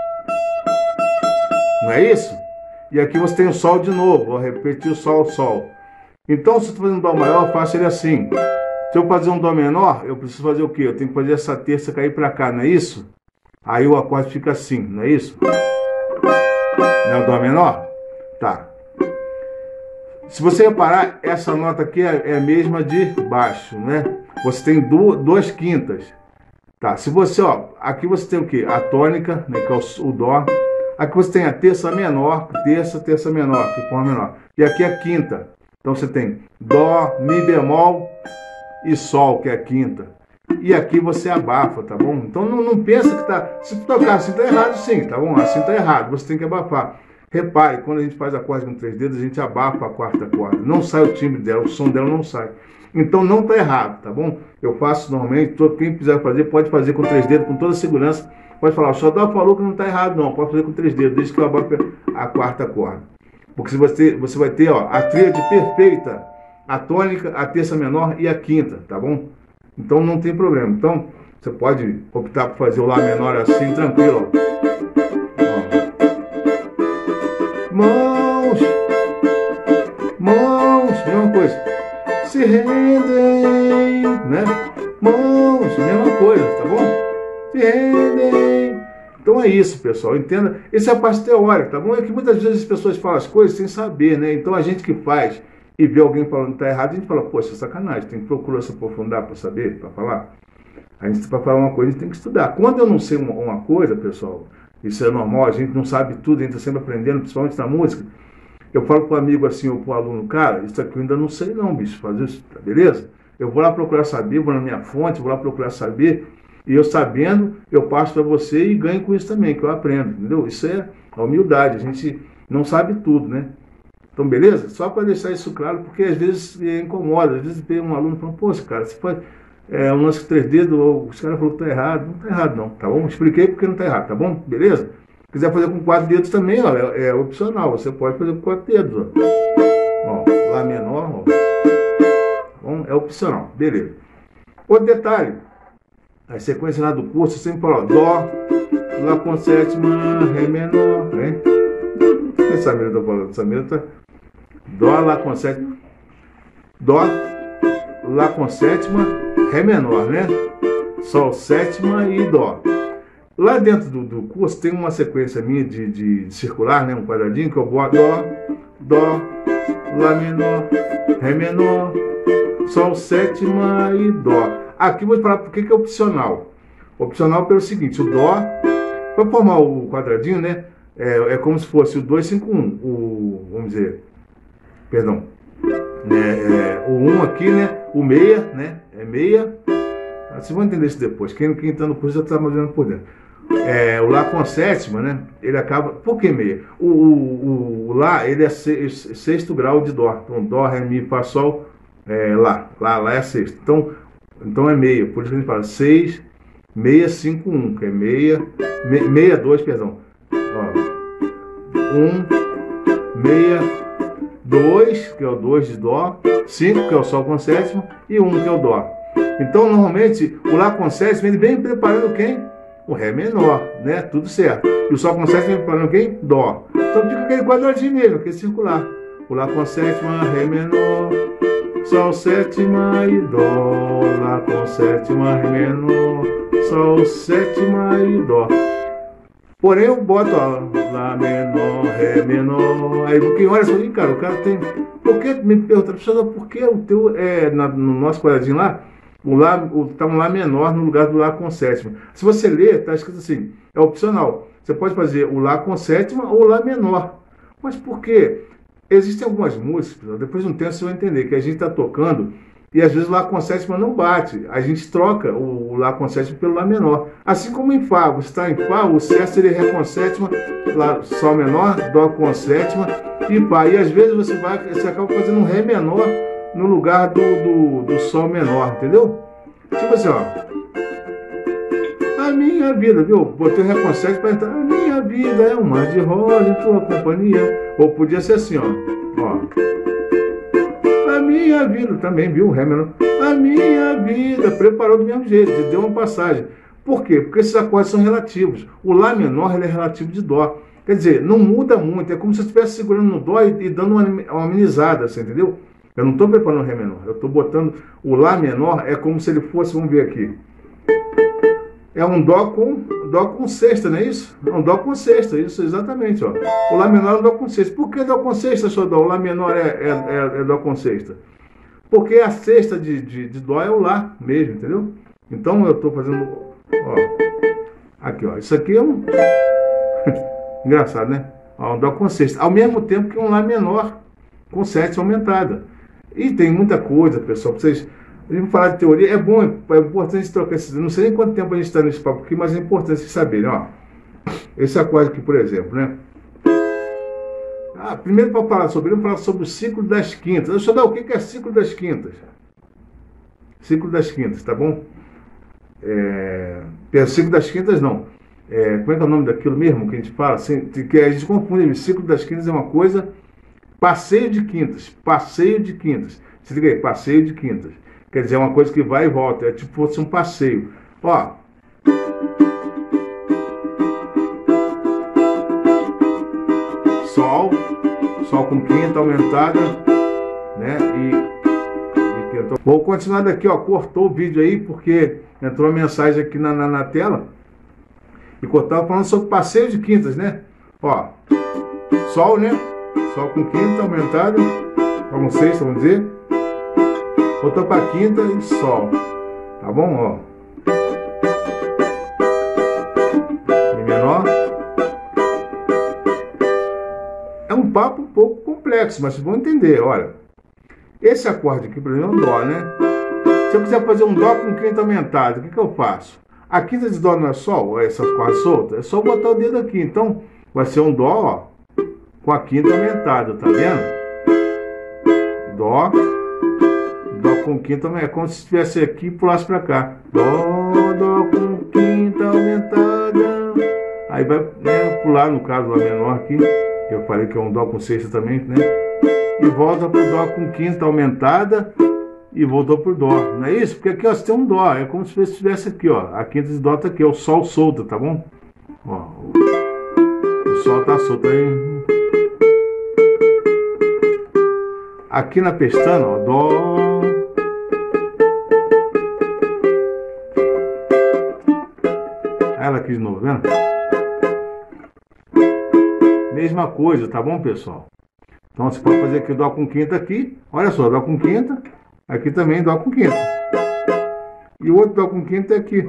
Não é isso? E aqui você tem o Sol de novo. Vou repetir o Sol, Sol. Então, se eu estou fazendo um Dó maior, eu faço ele assim. Se eu fazer um Dó menor, eu preciso fazer o quê? Eu tenho que fazer essa terça cair para cá, não é isso? Aí o acorde fica assim, não é isso? Não é o Dó menor? Tá. Se você reparar, essa nota aqui é a mesma de baixo, né? Você tem duas, duas quintas. Tá, se você, ó, aqui você tem o quê? A tônica, né, que é o, o Dó. Aqui você tem a terça menor, terça, terça menor, que forma menor. E aqui a quinta. Então você tem Dó, Mi bemol e Sol, que é a quinta. E aqui você abafa, tá bom? Então não, não pensa que tá... Se tocar assim tá errado sim, tá bom? Assim tá errado, você tem que abafar. Repare, quando a gente faz acorde com três dedos, a gente abafa a quarta corda. Não sai o timbre dela, o som dela não sai. Então não tá errado, tá bom? Eu faço normalmente, todo, quem quiser fazer, pode fazer com três dedos, com toda segurança. Pode falar, o Xodó falou que não está errado, não. Pode fazer com três dedos, desde que eu abafe a quarta corda. Porque você, você vai ter, ó, a tríade perfeita, a tônica, a terça menor e a quinta, tá bom? Então não tem problema. Então você pode optar por fazer o Lá menor assim, tranquilo, ó. Ó. Mãos, mãos, mesma coisa. Se rendem, né? Mãos, mesma coisa, tá bom? Se rendem. Então é isso, pessoal, entenda. Essa é a parte teórica, tá bom? É que muitas vezes as pessoas falam as coisas sem saber, né? Então a gente que faz e vê alguém falando que tá errado, a gente fala, poxa, sacanagem, tem que procurar se aprofundar para saber, para falar. A gente, para falar uma coisa, a gente tem que estudar. Quando eu não sei uma, uma coisa, pessoal, isso é normal, a gente não sabe tudo, a gente está sempre aprendendo, principalmente na música. Eu falo para o amigo assim, ou para o aluno, cara, isso aqui eu ainda não sei não, bicho, fazer isso, tá beleza? Eu vou lá procurar saber, vou na minha fonte, vou lá procurar saber, e eu sabendo, eu passo para você e ganho com isso também, que eu aprendo, entendeu? Isso é a humildade, a gente não sabe tudo, né? Então, beleza? Só para deixar isso claro, porque às vezes incomoda, às vezes tem um aluno falando, pô, cara, você faz é, um lance com três dedos, ou os caras falaram que tá errado, não tá errado não, tá bom? Expliquei porque não tá errado, tá bom? Beleza? Se quiser fazer com quatro dedos também, ó, é, é opcional, você pode fazer com quatro dedos, ó. Ó, Lá menor, ó. Tá bom? É opcional, beleza. Outro detalhe, a sequência lá do curso, você sempre fala, ó, Dó, Lá com sétima, Ré menor, né? Essa mesa eu tô falando, essa mesa tá... Dó, Lá com sétima, Dó, Lá com sétima, Ré menor, né? Sol sétima e Dó. Lá dentro do, do curso tem uma sequência minha de, de, de circular, né? Um quadradinho que eu boto Dó, Dó, Lá menor, Ré menor, Sol, sétima e Dó. Aqui eu vou falar por que que é opcional. Opcional pelo seguinte, o Dó, para formar o quadradinho, né? É, é como se fosse o dois, cinco, um. O, vamos dizer, perdão. É, é, o um aqui, né? O meia, né? É meia. Vocês vão entender isso depois. Quem, quem tá no curso já está mais ou menos por dentro. É, o Lá com a sétima, né? Ele acaba. Por que meia? O, o, o, o Lá, ele é sexto, sexto grau de Dó. Então, Dó, Ré, Mi, Fá, Sol, é, Lá. Lá, Lá é sexto. Então, então é meia. Por isso que a gente fala seis, meia, cinco, um, que é meia, me, meia, dois, perdão. um, meia, dois, que é o dois de Dó, cinco, que é o Sol com sétima, e um, que é o Dó. Então, normalmente, o Lá com sétima, ele vem preparando quem? O Ré menor, né? Tudo certo. E o Sol com sétima vem preparando quem? Dó. Então, fica aquele quadradinho mesmo, aquele circular. O Lá com sétima, Ré menor, Sol, sétima e Dó. Lá com sétima, Ré menor, Sol, sétima e Dó. Porém, eu boto, ó, Lá menor, Ré menor. Aí, quem olha assim, cara, o cara tem. Por que, me pergunta, professor, por que o teu, é, na, no nosso quadradinho lá, o Lá, o, tá um Lá menor no lugar do Lá com sétima? Se você ler, tá escrito assim, é opcional. Você pode fazer o Lá com sétima ou o Lá menor. Mas por quê? Existem algumas músicas, depois de um tempo você vai entender, que a gente está tocando e às vezes o Lá com sétima não bate. A gente troca o, o Lá com sétima pelo Lá menor. Assim como em Fá, você está em Fá, o Sé seria Ré com sétima, Lá, Sol menor, Dó com sétima e Fá. E às vezes você, vai, você acaba fazendo um Ré menor no lugar do, do, do Sol menor, entendeu? Tipo assim, ó. A minha vida, viu? Botei Ré com sétima para entrar. A minha vida é um mar de rosa em tua companhia. Ou podia ser assim, ó. Ó. A minha vida também, viu? Ré menor. A minha vida. Preparou do mesmo jeito, deu uma passagem. Por quê? Porque esses acordes são relativos. O Lá menor ele é relativo de Dó. Quer dizer, não muda muito. É como se eu estivesse segurando no Dó e, e dando uma, uma amenizada, você entendeu? Eu não estou preparando o Ré menor. Eu estou botando o Lá menor, é como se ele fosse, vamos ver aqui. É um Dó com, Dó com sexta, não é isso? É um Dó com sexta, isso, exatamente. Ó. O Lá menor é um Dó com sexta. Por que Dó com sexta, senhor Dó? O Lá menor é, é, é, é Dó com sexta. Porque a sexta de, de, de Dó é o Lá mesmo, entendeu? Então eu estou fazendo... Ó, aqui, ó. Isso aqui é um... Engraçado, né? Ó, um Dó com sexta. Ao mesmo tempo que um Lá menor com sétima aumentada. E tem muita coisa, pessoal, para vocês... A gente vai falar de teoria, é bom, é importante trocar esses... Não sei nem quanto tempo a gente está nesse papo aqui, mas é importante vocês saberem, ó. Esse acorde aqui, por exemplo, né? Ah, primeiro para falar sobre ele, vamos falar sobre o ciclo das quintas. Deixa eu dar o que é ciclo das quintas. Ciclo das quintas, tá bom? É... Ciclo das quintas, não. É... Como é que é o nome daquilo mesmo que a gente fala? Assim, que a gente confunde, ciclo das quintas é uma coisa... Passeio de quintas, passeio de quintas. Se liga aí, passeio de quintas. Quer dizer, é uma coisa que vai e volta, é tipo fosse um passeio. Ó. Sol, Sol com quinta aumentada, né? E, e quinta. Vou continuar daqui, ó. Cortou o vídeo aí, porque entrou uma mensagem aqui na, na, na tela. E cortava falando sobre passeio de quintas, né? Ó. Sol, né? Sol com quinta aumentada, com sexta, vamos dizer. Voltou para quinta e Sol. Tá bom? Ó. Mi menor. É um papo um pouco complexo, mas vocês vão entender. Olha, esse acorde aqui, por exemplo, é um Dó, né? Se eu quiser fazer um Dó com quinta aumentada, o que, que eu faço? A quinta de Dó não é Sol, essas cordas soltas? É só botar o dedo aqui. Então, vai ser um Dó, ó, com a quinta aumentada, tá vendo? Dó. Dó com quinta, é como se estivesse aqui e pulasse para cá. Dó, Dó com quinta aumentada. Aí vai, né, pular, no caso, Lá menor aqui. Eu falei que é um Dó com sexta também, né? E volta pro Dó com quinta aumentada. E voltou pro Dó. Não é isso? Porque aqui, ó, você tem um Dó. É como se estivesse aqui, ó. A quinta de Dó tá aqui, ó. O Sol solto, tá bom? Ó, o, o Sol tá solto aí. Aqui na pestana, ó. Dó. Ela aqui de novo, vendo? Mesma coisa, tá bom, pessoal? Então você pode fazer aqui Dó com quinta aqui. Olha só, Dó com quinta. Aqui também Dó com quinta. E o outro Dó com quinta é aqui.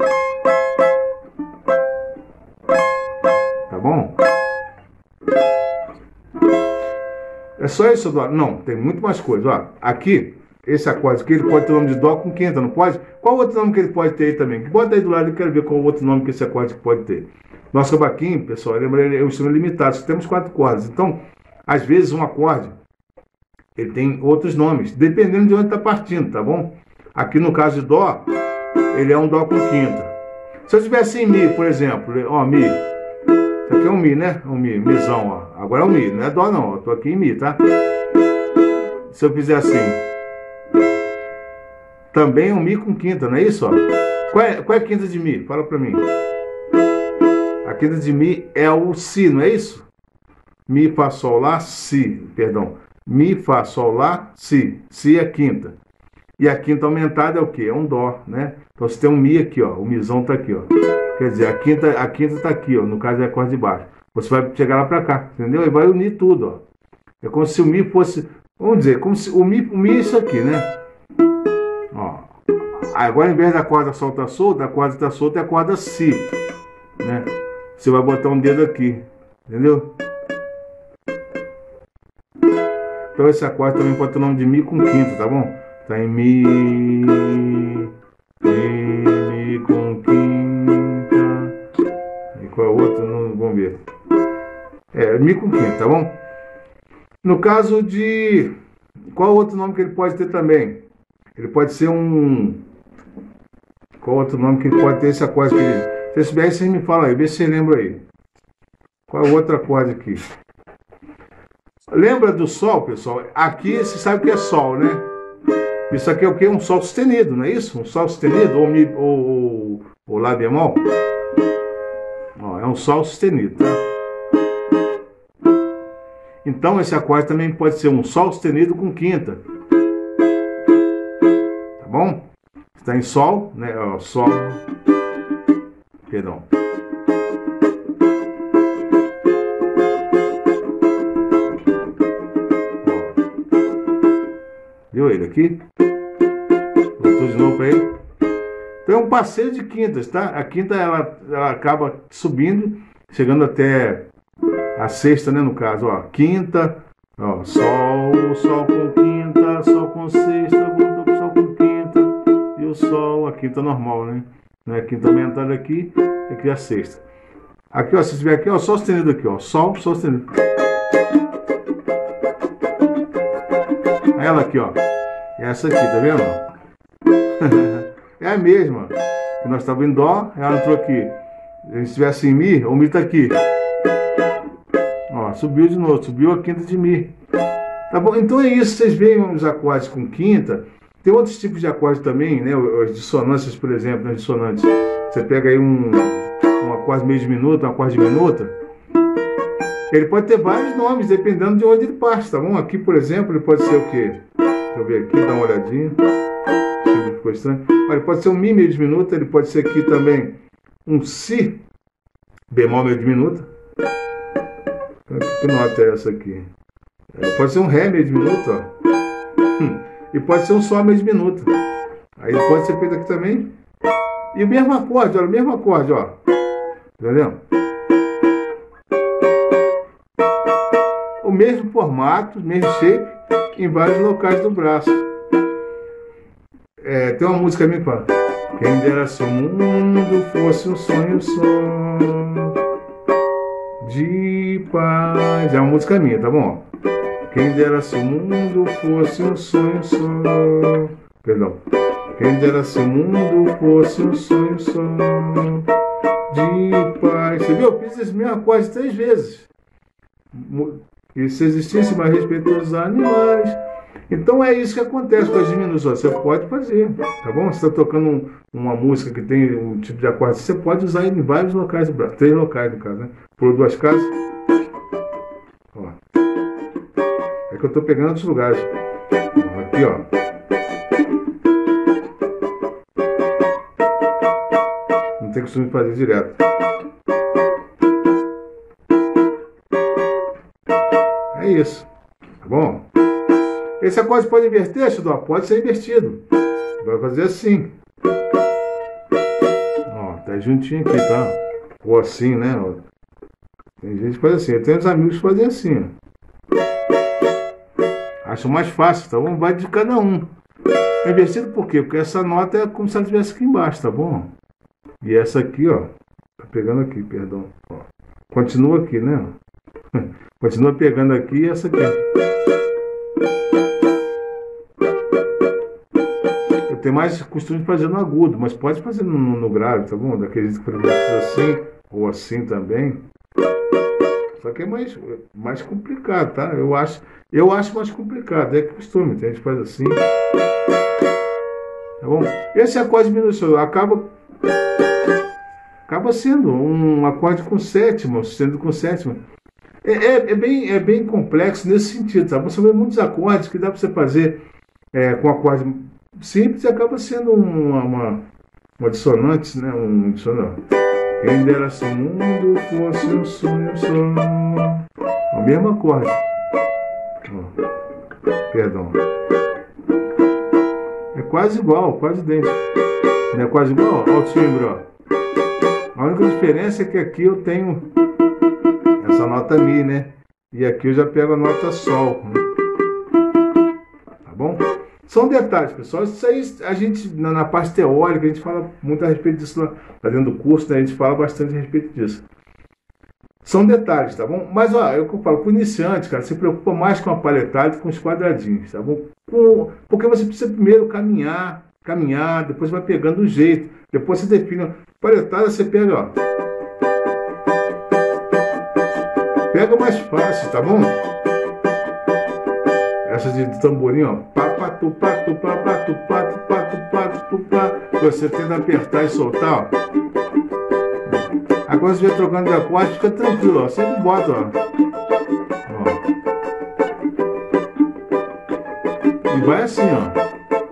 Tá bom? É só isso, Dó? Não, tem muito mais coisa. Ó, aqui, esse acorde aqui, ele pode ter o nome de Dó com quinta, não pode? Qual outro nome que ele pode ter aí também? Bota aí do lado, eu quero ver qual o outro nome que esse acorde pode ter. Nosso cavaquinho, pessoal, lembra, ele é um instrumento limitado, só temos quatro cordas. Então, às vezes, um acorde, ele tem outros nomes, dependendo de onde está partindo, tá bom? Aqui no caso de Dó, ele é um Dó com quinta. Se eu tivesse em Mi, por exemplo, ó, Mi. Isso aqui é um Mi, né? Um Mi, Mizão, ó. Agora é um Mi, não é Dó não, eu tô aqui em Mi, tá? Se eu fizer assim, também é um Mi com quinta, não é isso? Ó? Qual é, qual é a quinta de Mi? Fala pra mim. A quinta de Mi é o Si, não é isso? Mi, Fá, Sol, Lá, Si, perdão. Mi, Fá, Sol, Lá, Si. Si é a quinta. E a quinta aumentada é o quê? É um Dó, né? Então você tem um Mi aqui, ó. O Mizão tá aqui, ó. Quer dizer, a quinta, a quinta tá aqui, ó. No caso é a corda de baixo. Você vai chegar lá pra cá, entendeu? E vai unir tudo, ó. É como se o Mi fosse... Vamos dizer, como se o Mi, o Mi é isso aqui, né? Ó. Agora, em vez da corda Sol tá solta, a corda tá solta é a corda Si, né? Você vai botar um dedo aqui, entendeu? Então esse acorde também pode ter o nome de Mi com quinta, tá bom? Tá em Mi, Mi, Mi com quinta. E qual é o outro? Não, vamos ver. É, Mi com quinta, tá bom? No caso de... Qual outro nome que ele pode ter também? Ele pode ser um... Qual outro nome que ele pode ter esse acorde aqui? Se você souber, você me fala aí, vê se você lembra aí. Qual é o outro acorde aqui? Lembra do Sol, pessoal? Aqui você sabe que é Sol, né? Isso aqui é o quê? Um Sol sustenido, não é isso? Um Sol sustenido ou, mi, ou, ou, ou Lá bemol? Ó, é um Sol sustenido, tá? Então esse acorde também pode ser um Sol sustenido com quinta. Tá bom? Está em Sol, né? Ó, Sol. Perdão. Viu ele aqui? Voltou de novo para ele. Então é um passeio de quintas, tá? A quinta ela, ela acaba subindo, chegando até a sexta, né? No caso, ó. Quinta, ó. Sol, Sol com quinta, Sol com sexta, voltou pro Sol com quinta. E o Sol, a quinta normal, né? Não é a quinta aumentada aqui, aqui é a sexta. Aqui, ó. Se tiver aqui, ó. Sol sustenido aqui, ó. Sol, Sol sustenido. Ela aqui, ó. Essa aqui, tá vendo? É a mesma. Que nós estávamos em Dó, ela entrou aqui. Se a gente estivesse em Mi, o Mi tá aqui. Ó, subiu de novo, subiu a quinta de Mi. Tá bom? Então é isso, vocês veem os acordes com quinta. Tem outros tipos de acordes também, né? As dissonâncias, por exemplo, nas dissonantes. Você pega aí um, um acorde meio diminuto, um acorde diminuta. Ele pode ter vários nomes, dependendo de onde ele parte, tá bom? Aqui, por exemplo, ele pode ser o quê? Deixa eu ver aqui, dá uma olhadinha. Ficou estranho. Ele pode ser um Mi meio diminuta, ele pode ser aqui também um Si bemol meio diminuta. Que nota é essa aqui? É, pode ser um Ré meio diminuto, ó. Hum. E pode ser um Sol meio diminuto. Aí pode ser feito aqui também. E o mesmo acorde, olha, o mesmo acorde, ó. Entendeu? O mesmo formato, mesmo shape, em vários locais do braço. É, tem uma música minha que fala: quem dera se o mundo fosse um sonho só de paz. É uma música minha, tá bom? Quem dera se o mundo fosse um sonho só. Perdão. Quem dera se o mundo fosse um sonho só de paz. Você viu? Eu fiz esse mesmo acorde três vezes. E se existisse mais respeito aos animais. Então é isso que acontece com as diminuições. Você pode fazer, tá bom? Você está tocando um, uma música que tem um tipo de acorde, você pode usar ele em vários locais do braço. Três locais, no caso, né? Por duas casas. Ó. É que eu estou pegando outros lugares. Ó, aqui, ó. Não tem costume de fazer direto. É isso, tá bom? Esse acorde pode inverter, Xudó? Pode ser invertido. Vai fazer assim. Ó, tá juntinho aqui, tá? Ou assim, né? Ó. Tem gente que faz assim. Eu tenho uns amigos que fazem assim, ó. Acho mais fácil, tá bom? Vai de cada um. É invertido por quê? Porque essa nota é como se ela estivesse aqui embaixo, tá bom? E essa aqui, ó. Tá pegando aqui, perdão. Ó. Continua aqui, né? Continua pegando aqui e essa aqui. Eu tenho mais costume de fazer no agudo, mas pode fazer no, no grave, tá bom? Daqueles que fazem assim, ou assim também. Só que é mais, mais complicado, tá? Eu acho, eu acho mais complicado. É costume, tem gente que faz assim. Tá bom? Esse acorde diminuição acaba, acaba sendo um acorde com sétima, sendo com sétima. É, é, é, bem, é bem complexo nesse sentido, tá? Você vê muitos acordes que dá para você fazer é, com acorde simples e acaba sendo uma, uma, uma dissonante, né? Um dissonante. Quem dera se o mundo fosse um sonho só. O mesmo acorde. Oh, perdão. É quase igual, quase idêntico. Não é quase igual? Olha o timbre, ó. A única diferença é que aqui eu tenho essa nota Mi, né? E aqui eu já pego a nota Sol. Né? Tá bom? São detalhes, pessoal. Isso aí a gente, na, na parte teórica, a gente fala muito a respeito disso lá, lá dentro do curso, né? A gente fala bastante a respeito disso. São detalhes, tá bom? Mas, ó, eu falo, para o iniciante, cara, se preocupa mais com a palhetada e com os quadradinhos, tá bom? Com, porque você precisa primeiro caminhar, caminhar, depois vai pegando o jeito, depois você define. Palhetada você pega, ó. Pega mais fácil, tá bom? Essa de, de tamborim, ó. Pá, pá, tu, pá, tu, pá, pá, tu, pá, tu, pá, tu, pá, tu, pá. Você tenta apertar e soltar, ó. Agora você vai trocando de acorde, fica tranquilo, ó. Sempre bota, ó. Ó. E vai assim, ó.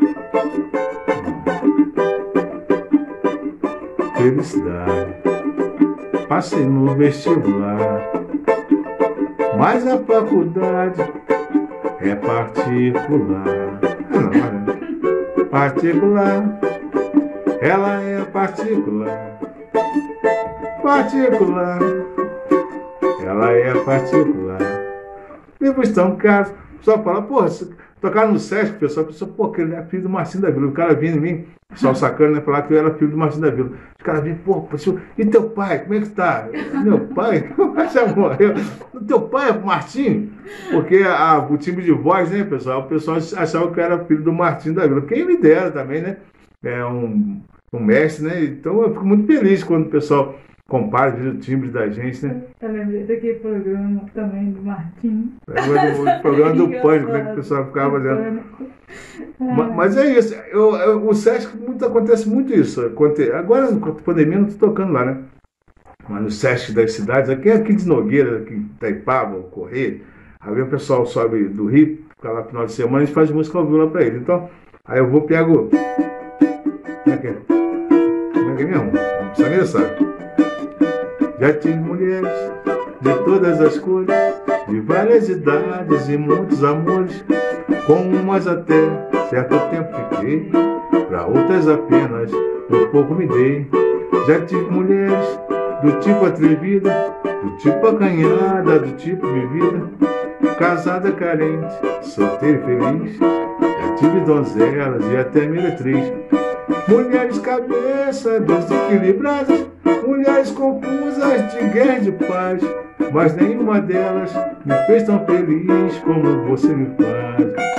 Felicidade. Passei no vestibular. Mas a faculdade é particular. Ah, não, não. Particular. Ela é particular. Particular. Ela é particular. Livros tão caros. O pessoal fala, pô, tocar no Sesc, o pessoal pensou, pô, que ele é filho do Marcinho da Vila. O cara vinha em mim, o pessoal sacando, né, falar que eu era filho do Marcinho da Vila. Os caras vinham, pô, professor, e teu pai, como é que tá? Meu pai? Já morreu. O teu pai é o Martinho? Porque a, o timbre de voz, né, pessoal? O pessoal achava que eu era filho do Martinho da Vila. Quem me dera também, né? É um, um mestre, né? Então eu fico muito feliz quando o pessoal compara, diz o timbre da gente, né? Eu lembrei daquele programa também do Martim. É, o, o programa do Pânico, né? Que o pessoal ficava fazendo. Mas, mas é isso. Eu, eu, o Sesc muito, acontece muito isso. Agora, com a pandemia, não estou tocando lá, né? Mas no Sesc das cidades, aqui, aqui de Nogueira, aqui em Itaipava, Correio, aí o pessoal sobe do Rio, fica lá no final de semana, a gente faz música ao vivo lá pra ele. Então, aí eu vou, pego. Como é que é? Como é que é mesmo? Samira sabe. Já tive mulheres de todas as cores, de várias idades e muitos amores. Com umas até certo tempo fiquei, para outras apenas um pouco me dei. Já tive mulheres do tipo atrevida, do tipo acanhada, do tipo vivida, casada carente, solteira e feliz. Já tive donzelas e até meretriz. Mulheres cabeça desequilibradas, mulheres confusas de guerra e de paz, mas nenhuma delas me fez tão feliz como você me faz.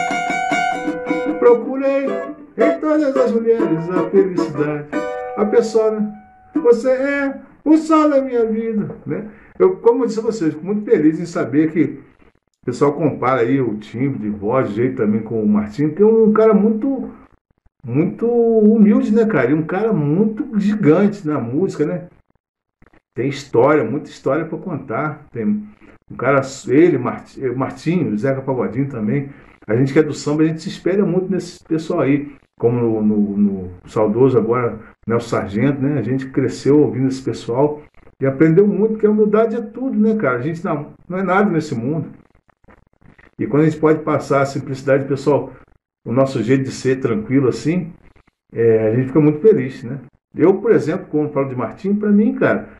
Procurei em todas as mulheres a felicidade. A pessoa, né? Você é o sol da minha vida, né? Eu, como eu disse a vocês, fico muito feliz em saber que o pessoal compara aí o timbre de voz, de jeito também com o Martinho, que é um cara muito... muito humilde, né, cara? E um cara muito gigante na música, né? Tem história, muita história para contar. Tem um cara, ele, Martinho, Zeca Pagodinho também. A gente que é do samba, a gente se espelha muito nesse pessoal aí. Como no, no, no saudoso agora, Nelson Sargento, né? A gente cresceu ouvindo esse pessoal e aprendeu muito, que a humildade é tudo, né, cara? A gente não, não é nada nesse mundo. E quando a gente pode passar a simplicidade, pessoal, o nosso jeito de ser tranquilo assim, é, a gente fica muito feliz, né? Eu, por exemplo, como falo de Martim, para mim, cara,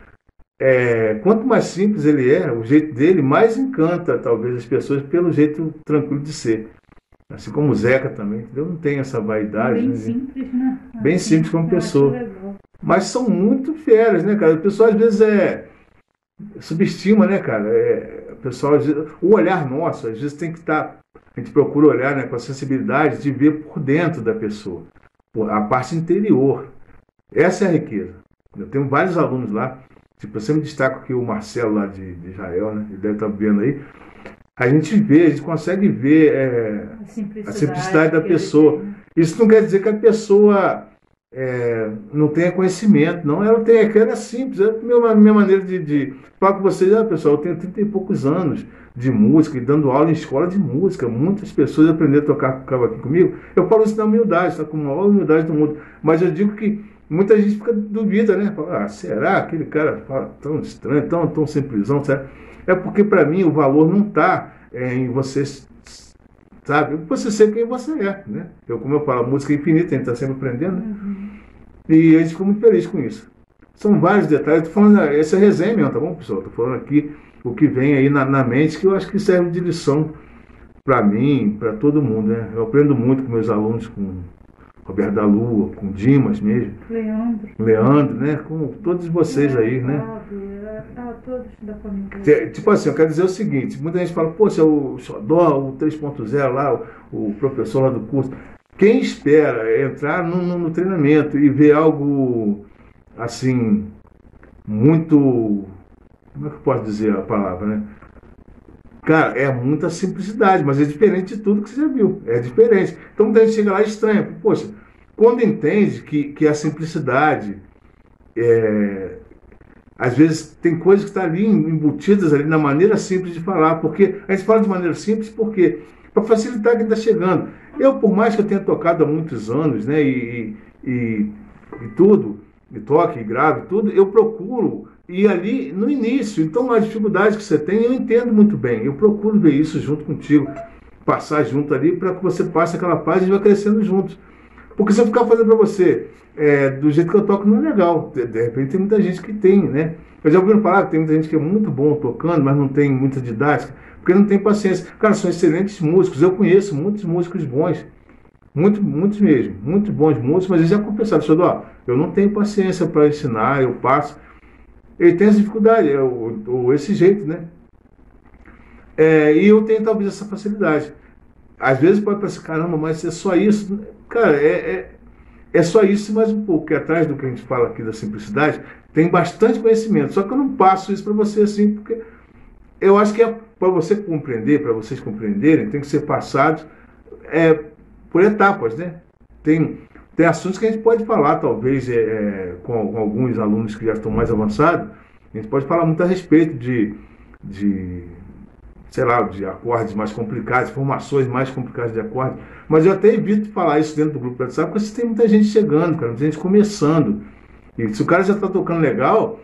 é, quanto mais simples ele é, o jeito dele mais encanta, talvez, as pessoas pelo jeito tranquilo de ser. Assim como o Zeca também, entendeu? Não tem essa vaidade. Bem né? simples, né? Bem Assim, simples como eu acho pessoa. legal. Mas são muito feras, né, cara? O pessoal às vezes é subestima, né, cara? É, o pessoal, às vezes- o olhar nosso, às vezes tem que estar. A gente procura olhar, né, com a sensibilidade de ver por dentro da pessoa, por- a parte interior. Essa é a riqueza. Eu tenho vários alunos lá, tipo, eu sempre destaco aqui o Marcelo lá de, de Israel, né? Ele deve estar vendo aí. A gente vê, a gente consegue ver é, A simplicidade, a simplicidade da que ele pessoa. tem, né? Isso não quer dizer que a pessoa é, não tenha conhecimento, não. Ela tem, ela é simples. É a minha, minha maneira de, de falar com vocês, ah, pessoal, eu tenho trinta e poucos anos de música e dando aula em escola de música. Muitas pessoas aprenderam a tocar cavaquinho comigo. Eu falo isso na humildade, tá? Com a maior humildade do mundo. Mas eu digo que muita gente fica duvida, né? Fala, ah, será aquele cara fala tão estranho, tão, tão simplesão, certo? É porque, para mim, o valor não está em você, sabe? Você ser quem você é, né? Eu, como eu falo, a música é infinita, a gente está sempre aprendendo, né? Uhum. E a gente ficou muito feliz com isso. São vários detalhes. Estou falando, essa é resenha mesmo, tá bom, pessoal? Estou falando aqui o que vem aí na, na mente, que eu acho que serve de lição para mim, para todo mundo, né? Eu aprendo muito com meus alunos, com Roberto da Lua, com Dimas mesmo, Leandro. Leandro, né? Com todos vocês aí, né? Fábio, é, ah, todos da família. Que- Tipo assim, eu quero dizer o seguinte, muita gente fala, poxa, o Xodó, o três ponto zero lá, o, o professor lá do curso. Quem espera entrar no, no- no treinamento e ver algo assim, muito. Como é que eu posso dizer a palavra, né? Cara, é muita simplicidade, mas é diferente de tudo que você já viu. É diferente. Então muita gente chega lá e estranha. Poxa, quando entende que, que a simplicidade é, às vezes tem coisas que estão ali embutidas ali na maneira simples de falar, porque a gente fala de maneira simples porque para facilitar quem está chegando. Eu, por mais que eu tenha tocado há muitos anos, né, e, e, e tudo, e toque, e grave, tudo, eu procuro ir ali no início. Então, as dificuldades que você tem, eu entendo muito bem. Eu procuro ver isso junto contigo, passar junto ali, para que você passe aquela paz e vá crescendo juntos. Porque se eu ficar fazendo para você é, do jeito que eu toco, não é legal. De, de repente tem muita gente que tem, né? Eu já ouvi falar que tem muita gente que é muito bom tocando, mas não tem muita didática, porque não tem paciência. Cara, são excelentes músicos. Eu conheço muitos músicos bons. Muito, muitos mesmo. Muitos bons músicos, mas eles já confessaram, Xodó, eu não tenho paciência para ensinar, eu passo. Ele tem essa dificuldade, é, o, o, esse jeito, né? É, e eu tenho talvez essa facilidade. Às vezes pode parecer, caramba, mas é só isso. Cara, é, é, é só isso e mais um pouco. Que atrás do que a gente fala aqui da simplicidade, tem bastante conhecimento. Só que eu não passo isso para você assim, porque eu acho que é para você compreender, para vocês compreenderem, tem que ser passado é, por etapas, né? Tem, tem assuntos que a gente pode falar, talvez, é, é, com, com alguns alunos que já estão mais avançados, a gente pode falar muito a respeito de, de sei lá, de acordes mais complicados, formações mais complicadas de acordes, mas eu até evito falar isso dentro do grupo do WhatsApp, porque tem muita gente chegando, cara, muita gente começando. E se o cara já está tocando legal,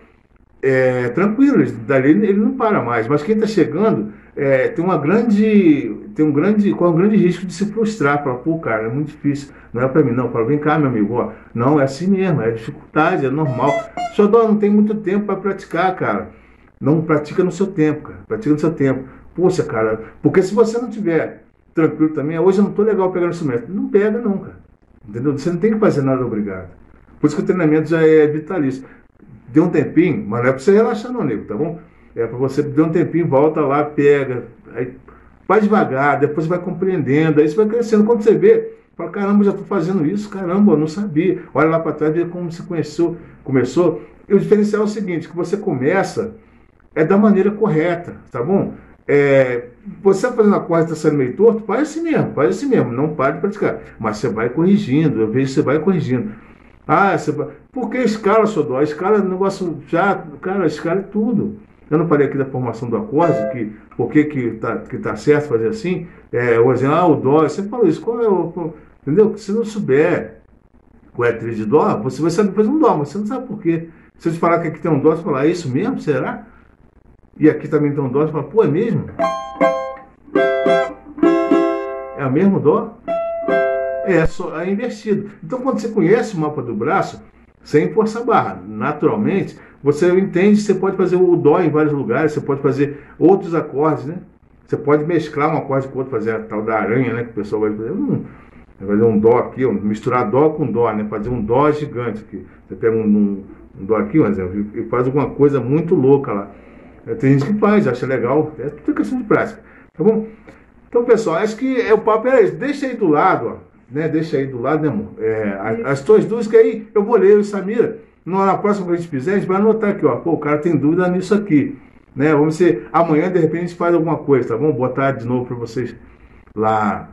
é tranquilo, dali ele não para mais. Mas quem está chegando é, tem uma grande, tem um grande, corre um grande risco de se frustrar, falar, pô, cara, é muito difícil, não é para mim, não. Fala, vem cá, meu amigo, ó, não, é assim mesmo, é dificuldade, é normal. Xodó, não tem muito tempo para praticar, cara. Não pratica no seu tempo, cara, pratica no seu tempo. Poxa, cara, porque se você não tiver tranquilo também, hoje eu não estou legal pegando instrumento. Não pega não, cara. Entendeu? Você não tem que fazer nada obrigado. Por isso que o treinamento já é vitalício. Dê um tempinho, mas não é para você relaxar não, nego, tá bom? É para você dar um tempinho, volta lá, pega, aí vai devagar, depois você vai compreendendo, aí você vai crescendo. Quando você vê, fala, caramba, já estou fazendo isso, caramba, eu não sabia. Olha lá para trás, vê como você começou, começou. E o diferencial é o seguinte, que você começa é da maneira correta, tá bom? É, você fazendo a corda está saindo meio torto, faz assim mesmo, faz assim mesmo, não pare de praticar. Mas você vai corrigindo, eu vejo que você vai corrigindo. Ah, você vai... Por que escala, Xodó? A escala é um negócio chato, cara, a escala é tudo. Eu não falei aqui da formação do acorde, que por que que tá, que tá certo fazer assim? É, o exemplo, ah, o dó, você falou isso, qual é o... Entendeu? Se não souber qual é a trilha de dó, você vai saber fazer um dó, mas você não sabe por quê. Se eu te falar que aqui tem um dó, você falar, é isso mesmo? Será? E aqui também tem um dó, você fala, pô, é mesmo? mesmo dó? É, só, é invertido. Então, quando você conhece o mapa do braço, sem força barra, naturalmente, você entende que você pode fazer o dó em vários lugares, você pode fazer outros acordes, né? Você pode mesclar um acorde com o outro, fazer a tal da aranha, né? Que o pessoal vai fazer. Hum, vai fazer um dó aqui, misturar dó com dó, né? Fazer um dó gigante aqui. Você pega um, um, um dó aqui, por exemplo, e faz alguma coisa muito louca lá. Tem gente que faz, acha legal. É tudo questão de prática, tá bom? Então, pessoal, acho que é, o papo era isso. Deixa aí do lado, ó. Né? Deixa aí do lado, né, amor? É, as tuas dúvidas, que aí eu vou ler, eu e Samira. Na próxima que a gente fizer, a gente vai anotar aqui, ó. Pô, o cara tem dúvida nisso aqui. Né? Vamos ser, amanhã, de repente, a gente faz alguma coisa, tá bom? Botar de novo para vocês lá,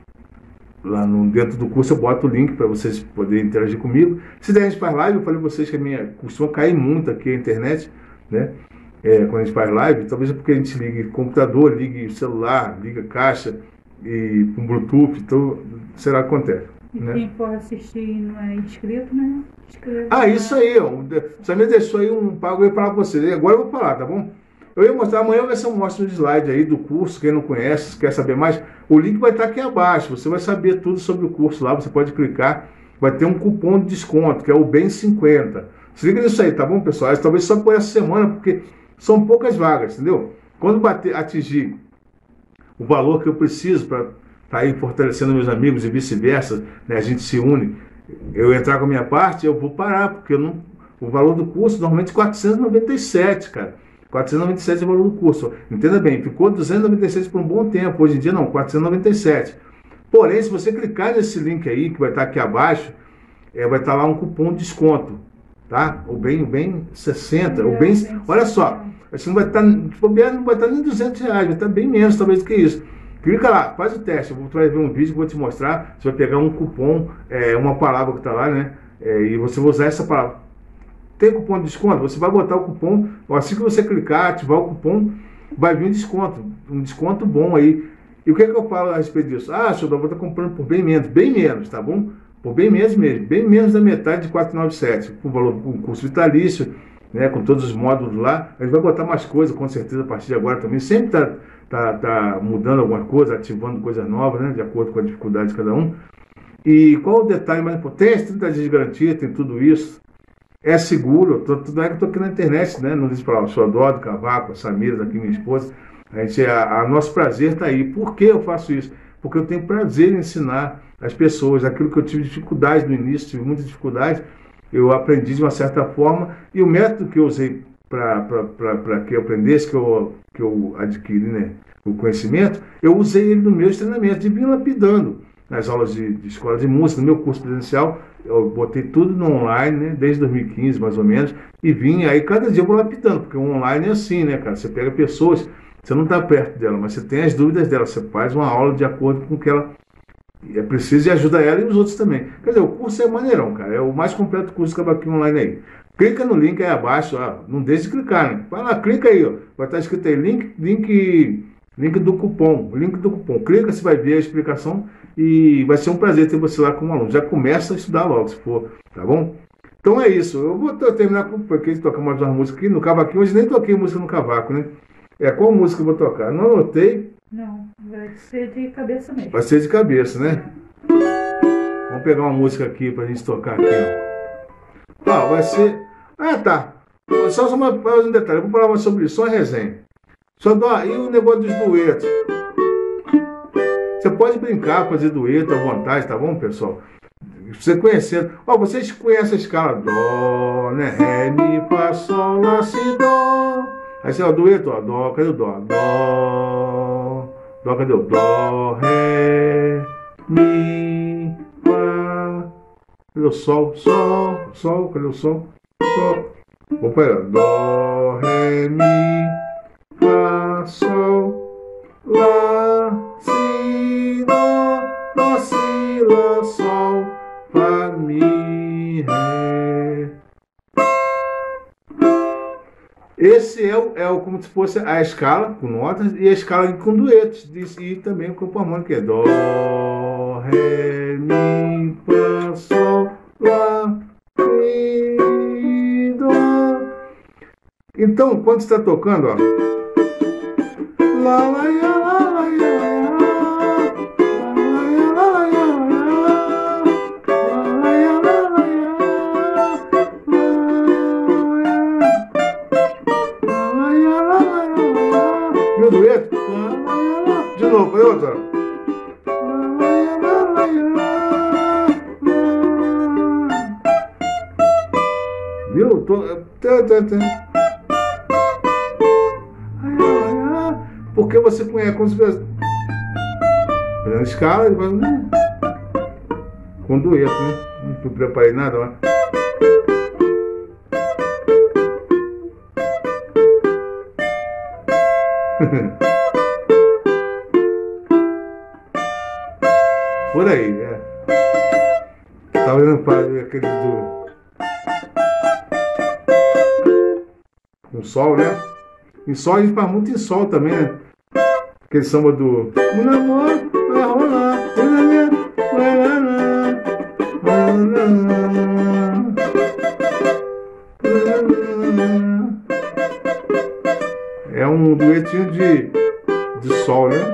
lá no, dentro do curso, eu boto o link para vocês poderem interagir comigo. Se der, a gente faz live, eu falei para vocês que a minha costuma cair muito aqui a internet, né? É, quando a gente faz live, talvez é porque a gente ligue computador, ligue celular, liga caixa e com Bluetooth, então será que acontece. E Né? quem for assistir e não é inscrito, né? Inscreva. Ah, isso aí, ó. O Samir deixou aí um pago aí para vocês. Agora eu vou falar, tá bom? Eu ia mostrar, amanhã vai ser um mostra um slide aí do curso, quem não conhece, quer saber mais, o link vai estar aqui abaixo, você vai saber tudo sobre o curso lá, você pode clicar, vai ter um cupom de desconto, que é o B E M cinquenta. Se liga nisso aí, tá bom, pessoal? Talvez só por essa semana, porque são poucas vagas, entendeu? Quando bater, atingir o valor que eu preciso para estar aí fortalecendo meus amigos e vice-versa, né, a gente se une, eu entrar com a minha parte, eu vou parar, porque eu não, o valor do curso normalmente é quatrocentos e noventa e sete, cara. quatrocentos e noventa e sete é o valor do curso. Entenda bem, ficou duzentos e noventa e seis por um bom tempo. Hoje em dia não, quatrocentos e noventa e sete. Porém, se você clicar nesse link aí, que vai estar aqui abaixo, é, vai estar lá um cupom de desconto. Tá? O bem, o bem sessenta. É, o bem, olha só, assim não vai estar, não vai estar nem duzentos reais, vai estar bem menos talvez do que isso. Clica lá, faz o teste. Eu vou trazer um vídeo que eu vou te mostrar. Você vai pegar um cupom, é, uma palavra que está lá, né? É, e você vai usar essa palavra. Tem cupom de desconto? Você vai botar o cupom, assim que você clicar, ativar o cupom, vai vir um desconto, um desconto bom aí. E o que é que eu falo a respeito disso? Ah, senhor, eu vou estar comprando por bem menos, bem menos, tá bom? Por bem menos mesmo, bem menos da metade de quatrocentos e noventa e sete, com o valor do curso vitalício, né, com todos os módulos lá. A gente vai botar mais coisas, com certeza, a partir de agora também. Sempre tá, tá, tá mudando alguma coisa, ativando coisas novas, né, de acordo com a dificuldade de cada um. E qual o detalhe mais importante? Tem trinta dias de garantia, tem tudo isso. É seguro, tudo é que eu estou aqui na internet, né? Não disse para lá, sou a Dó do Cavaco, a Samira, aqui minha esposa. A gente, a, a nosso prazer está aí. Por que eu faço isso? Porque eu tenho prazer em ensinar as pessoas aquilo que eu tive dificuldade no início, tive muita dificuldade, eu aprendi de uma certa forma, e o método que eu usei para que eu aprendesse, que eu, que eu adquiri, né, o conhecimento, eu usei ele no meu treinamento e vim lapidando nas aulas de, de escola de música, no meu curso presencial. Eu botei tudo no online, né, desde dois mil e quinze, mais ou menos, e vim, aí cada dia eu vou lapidando, porque o online é assim, né, cara, você pega pessoas, você não está perto dela, mas você tem as dúvidas dela, você faz uma aula de acordo com o que ela é preciso e ajuda ela e os outros também. Quer dizer, o curso é maneirão, cara, é o mais completo curso do Cavaquinho Online aí. Clica no link aí abaixo, ó, não deixe de clicar, né, vai lá, clica aí, ó, vai estar escrito aí, link, link, link do cupom, link do cupom, clica, você vai ver a explicação. E vai ser um prazer ter você lá como aluno. Já começa a estudar logo, se for, tá bom? Então é isso. Eu vou terminar com porque tocar mais uma música aqui no cavaquinho. Hoje nem toquei música no cavaco, né? É, qual música eu vou tocar? Não anotei. Não, vai ser de cabeça mesmo. Vai ser de cabeça, né? Vamos pegar uma música aqui pra gente tocar aqui, ó. Ah, vai ser... Ah, tá. Só, só mais um detalhe. Eu vou falar mais sobre isso. Só a resenha. Só dá... E o negócio dos duetos? Você pode brincar, fazer dueto à vontade, tá bom, pessoal? Você conhecendo. Ó, vocês conhecem a escala Dó, né? Ré, Mi, Fá, Sol, Lá, Si, Dó. Aí você, ó, dueto, ó, Dó, cadê o Dó? Dó, Dó, cadê o Dó, Ré, Mi, Fá, cadê o Sol? Sol, Sol, cadê o Sol? Sol. Vou pegar Dó, Ré, Mi, Fá, Sol, Lá, Si, Dó, Dó, Si, Lá, Sol, Fá, Mi, Ré. Esse é o, é o como se fosse a escala com notas e a escala com duetos. E também o corpo harmônico, que é Dó, Ré, Mi, Fá, Sol, Lá, Si, Dó. Então, quando você está tocando, ó. Lá, lá, lá, lá, lá, lá, lá, novo, foi outra. Viu? Tô... Porque você conhece como se fosse fazendo escala e faz com dueto, né? Não preparei nada lá. Por aí, é. Tava olhando para aquele do com sol, né? Em sol a gente faz muito em sol também, né? Aquele samba do o namoro vai rolar, vai lá, é um duetinho de, de sol, né?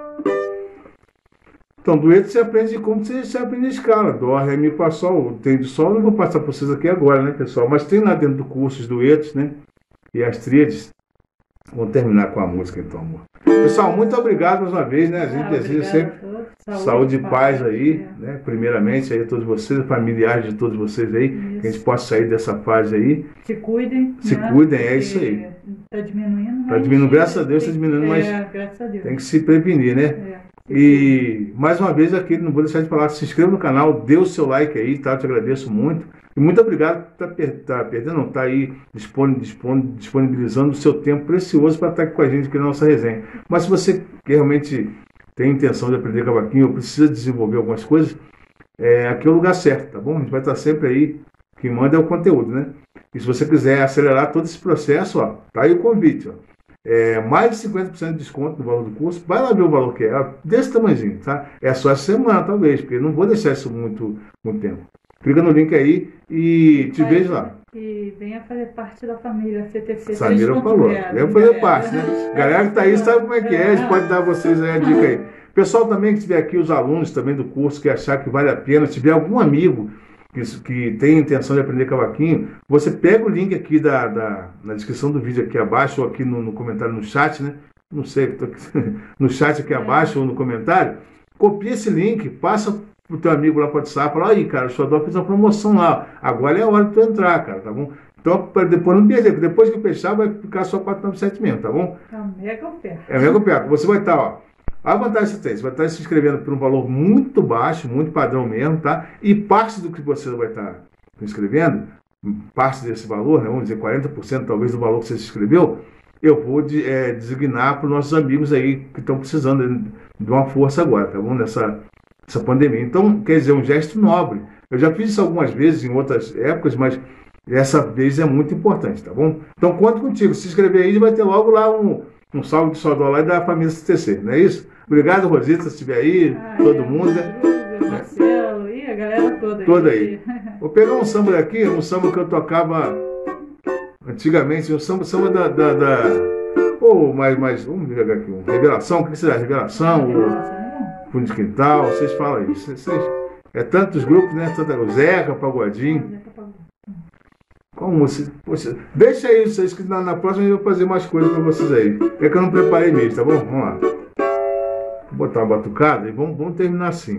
Então, dueto você aprende como você, você aprende a escala. Dó, ré, mi, fá, sol. Tem de sol, não vou passar para vocês aqui agora, né, pessoal? Mas tem lá dentro do curso os duetos, né? E as tríades. Vamos terminar com a música, então, amor. Pessoal, muito obrigado mais uma vez, né? A gente Ah, deseja sempre saúde, saúde e paz aí, é. né? Primeiramente aí a todos vocês, familiares de todos vocês aí, Isso. que a gente possa sair dessa fase aí. Se cuidem. Se né? cuidem, é Porque isso aí. Tá diminuindo. Tá mas diminuindo, graças a Deus tem- tá diminuindo, mas É, graças a Deus. tem que se prevenir, né? É. E mais uma vez aqui, não vou deixar de falar, se inscreva no canal, dê o seu like aí, tá? Eu te agradeço muito. E muito obrigado por estar per tá perdendo, não, tá aí dispon dispon disponibilizando o seu tempo precioso para estar aqui com a gente aqui na nossa resenha. Mas se você que realmente tem intenção de aprender cavaquinho ou precisa desenvolver algumas coisas, é, aqui é o lugar certo, tá bom? A gente vai estar sempre aí, quem manda é o conteúdo, né? E se você quiser acelerar todo esse processo, ó, tá aí o convite, ó. É, mais de cinquenta por cento de desconto no valor do curso. Vai lá ver o valor que é, ó, desse tamanhozinho, tá? É só essa semana, talvez, porque eu não vou deixar isso muito, muito tempo. Clica no link aí e te Vai, vejo lá. E venha fazer parte da família C T C. Samira falou. Eu fazer parte, né? Galera que tá aí sabe como é que é, a gente pode dar a vocês aí a dica aí. Pessoal também que tiver aqui, os alunos também do curso, que achar que vale a pena, se tiver algum amigo que, que tem intenção de aprender cavaquinho, você pega o link aqui da, da, na descrição do vídeo aqui abaixo, ou aqui no, no comentário no chat, né? Não sei, tô aqui, no chat aqui abaixo ou no comentário, copia esse link, passa pro teu amigo lá pro WhatsApp, fala, aí, cara, o Xodó fez uma promoção lá, agora é a hora de tu entrar, cara, tá bom? Então, para depois não perder, porque depois que fechar, vai ficar só quatrocentos e noventa e sete mesmo, tá bom? É um mega oferta. É mega oferta. Você vai estar, ó, a vantagem que você tem, você vai estar se inscrevendo por um valor muito baixo, muito padrão mesmo, tá? E parte do que você vai estar se inscrevendo, parte desse valor, né, vamos dizer quarenta por cento talvez do valor que você se inscreveu, eu vou de, é, designar para os nossos amigos aí que estão precisando de uma força agora, tá bom? Nessa essa pandemia. Então, quer dizer, um gesto nobre. Eu já fiz isso algumas vezes em outras épocas, mas essa vez é muito importante, tá bom? Então, conto contigo. Se inscrever aí, vai ter logo lá um, um salve de Xodó lá da família C T C, não é isso? Obrigado, Rosita, se estiver aí, Ah, todo é, mundo, né? Druga, Marcelo, e a galera toda aí. Toda aí. Vou pegar um samba daqui, um samba que eu tocava antigamente, um samba, samba da... da, da... Ou mais, mais, vamos pegar aqui, um Revelação, o que será? Revelação, ou Fundo de Quintal, vocês falam aí. Vocês, vocês, é tantos grupos, né? Tanto, o Zeca, Pagodinho. Como se, poxa, deixa aí vocês que na, na próxima eu vou fazer mais coisas para vocês aí. É que eu não preparei mesmo, tá bom? Vamos lá. Vou botar uma batucada e vamos, vamos terminar assim.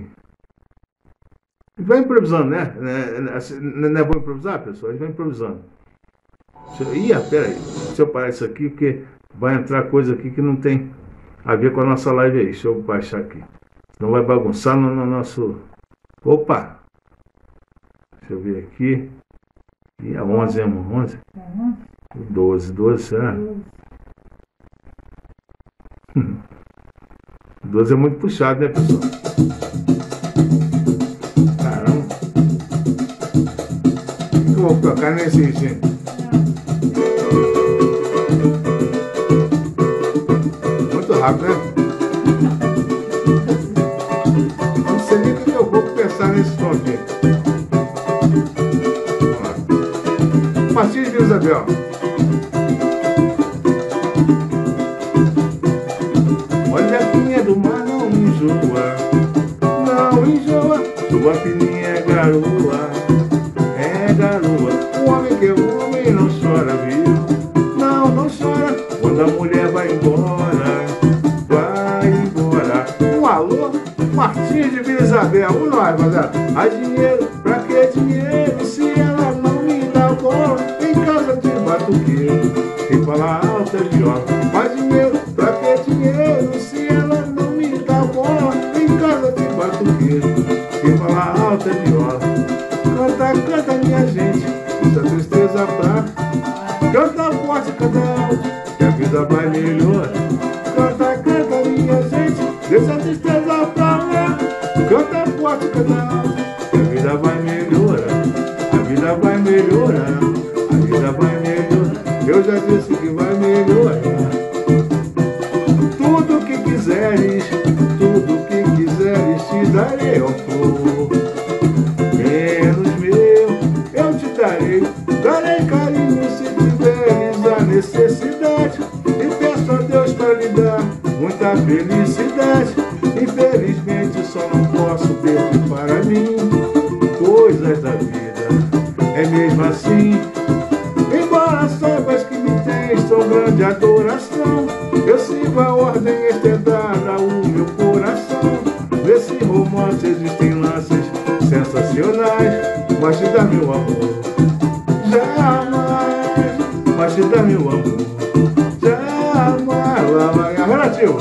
A gente vai improvisando, né? Não é bom improvisar, pessoal? A gente vai improvisando. Eu, ih, peraí. Deixa eu parar isso aqui, porque vai entrar coisa aqui que não tem a ver com a nossa live aí. Deixa eu baixar aqui. Não vai bagunçar no, no nosso... Opa! Deixa eu ver aqui. E a onze, amor? onze? doze, doze, será? doze é muito puxado, né, pessoal? Caramba! O que eu vou colocar nesse... Gente? Muito rápido, né? Não sei nem o que eu vou pensar nesse som aqui. Vamos lá. Partir de Vila Isabel. Olha a pinha do mar, não enjoa. Não enjoa. Sua fininha é garoa. É garoa. O homem que é o homem não chora, viu? Não, não chora. Quando a mulher vai embora, vai embora. Isabel, vamos lá, rapaziada. A dinheiro, pra que dinheiro se ela não me dá bola em casa de batuqueiro? Quem fala alto é viola. Mas dinheiro, pra que dinheiro se ela não me dá bola em casa de batuqueiro? Quem fala alto é viola. Canta, canta minha gente, essa tristeza pra. Canta forte, canta alto, que a vida vai melhorar. Canta, canta minha gente, deixa a tristeza pra lá. Canta forte, canta alto, que a vida vai melhorar. A vida vai melhorar, a vida vai melhorar. Eu já disse que vai melhorar. Tudo que quiseres, tudo que quiseres te darei, ó flor. Menos meu, eu te darei. Darei carinho se tiveres a necessidade. E peço a Deus para lhe dar muita felicidade. Infelizmente só não posso ter para mim coisas da vida. É mesmo assim. Embora saibas que me tens tão grande adoração, eu sigo a ordem estendada o meu coração. Nesse romance existem lances sensacionais, mas te dá meu amor jamais, mas te dá meu amor jamais. Lá vai a relativo.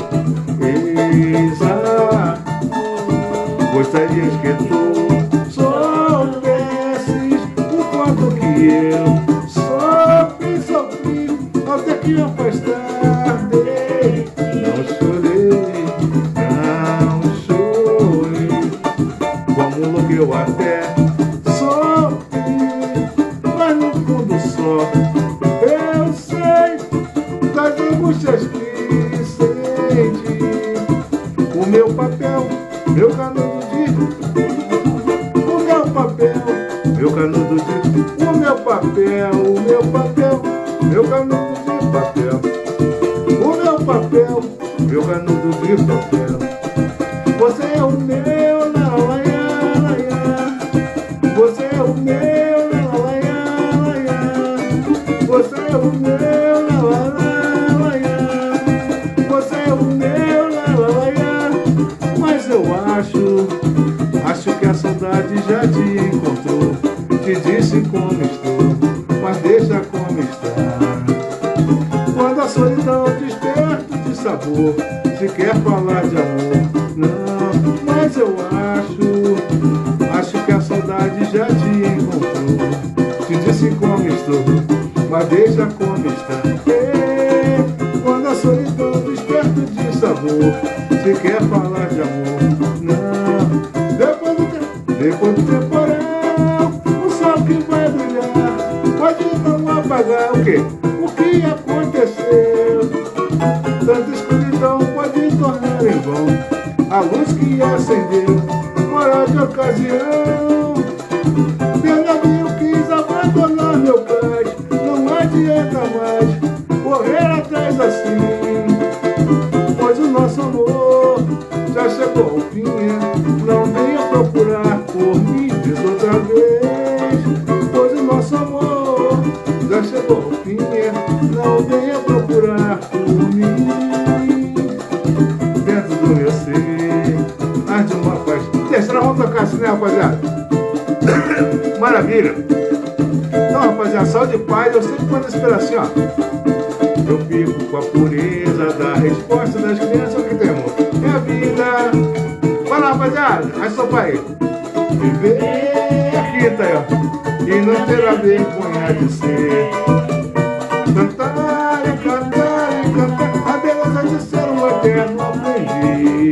Isa, gostarias que tu soubesses o quanto que eu sofri, sofri, até que eu faz tarde. Não chorei, não chorei, como louco eu até sofri, mas no fundo só eu sei das angústias que senti. O meu papel, meu canudo de, o meu papel, meu canudo de, o meu papel, o meu papel, meu canudo de papel, o meu papel, meu canudo de papel. Você é o meu, lá, lá, lá, lá. Você é o meu, lá, lá, lá, lá. Você é o meu, lá, lá, lá, lá. Você é o meu, lá, lá, lá. Mas eu acho, acho que a saudade já te encontrou. Te disse como estou, mas deixa como está. Quando a solidão desperta de sabor, se quer falar de amor, não. Mas eu acho, acho que a saudade já te encontrou. Te disse como estou, mas deixa como está. E, quando a solidão desperta de sabor, se quer falar de amor, não. Depois do tempo, depois do temporal, o sol que vai brilhar pode não apagar o quê? O que aconteceu. Tanta escuridão pode tornar em vão a luz que acendeu fora de ocasião. Meu navio quis abandonar meu cais, não adianta mais correr atrás assim, pois o nosso amor já chegou ao fim. Não venha procurar por mim, diz outra vez, pois o nosso amor já chegou ao fim. Não venha procurar por mim. Dentro do meu ser arde uma paz. Terceira, vamos tocar assim, né, rapaziada? Maravilha. Então, rapaziada, saúde e paz. Eu sempre quando espero assim, ó, eu fico com a pureza da resposta das crianças que tem amor. É a vida. Vai lá, rapaziada. Aí só pra aí. Viver a quinta aí, ó. E não ter a vergonha de ser. Cantar e cantar e cantar a beleza de ser um eterno aprendiz.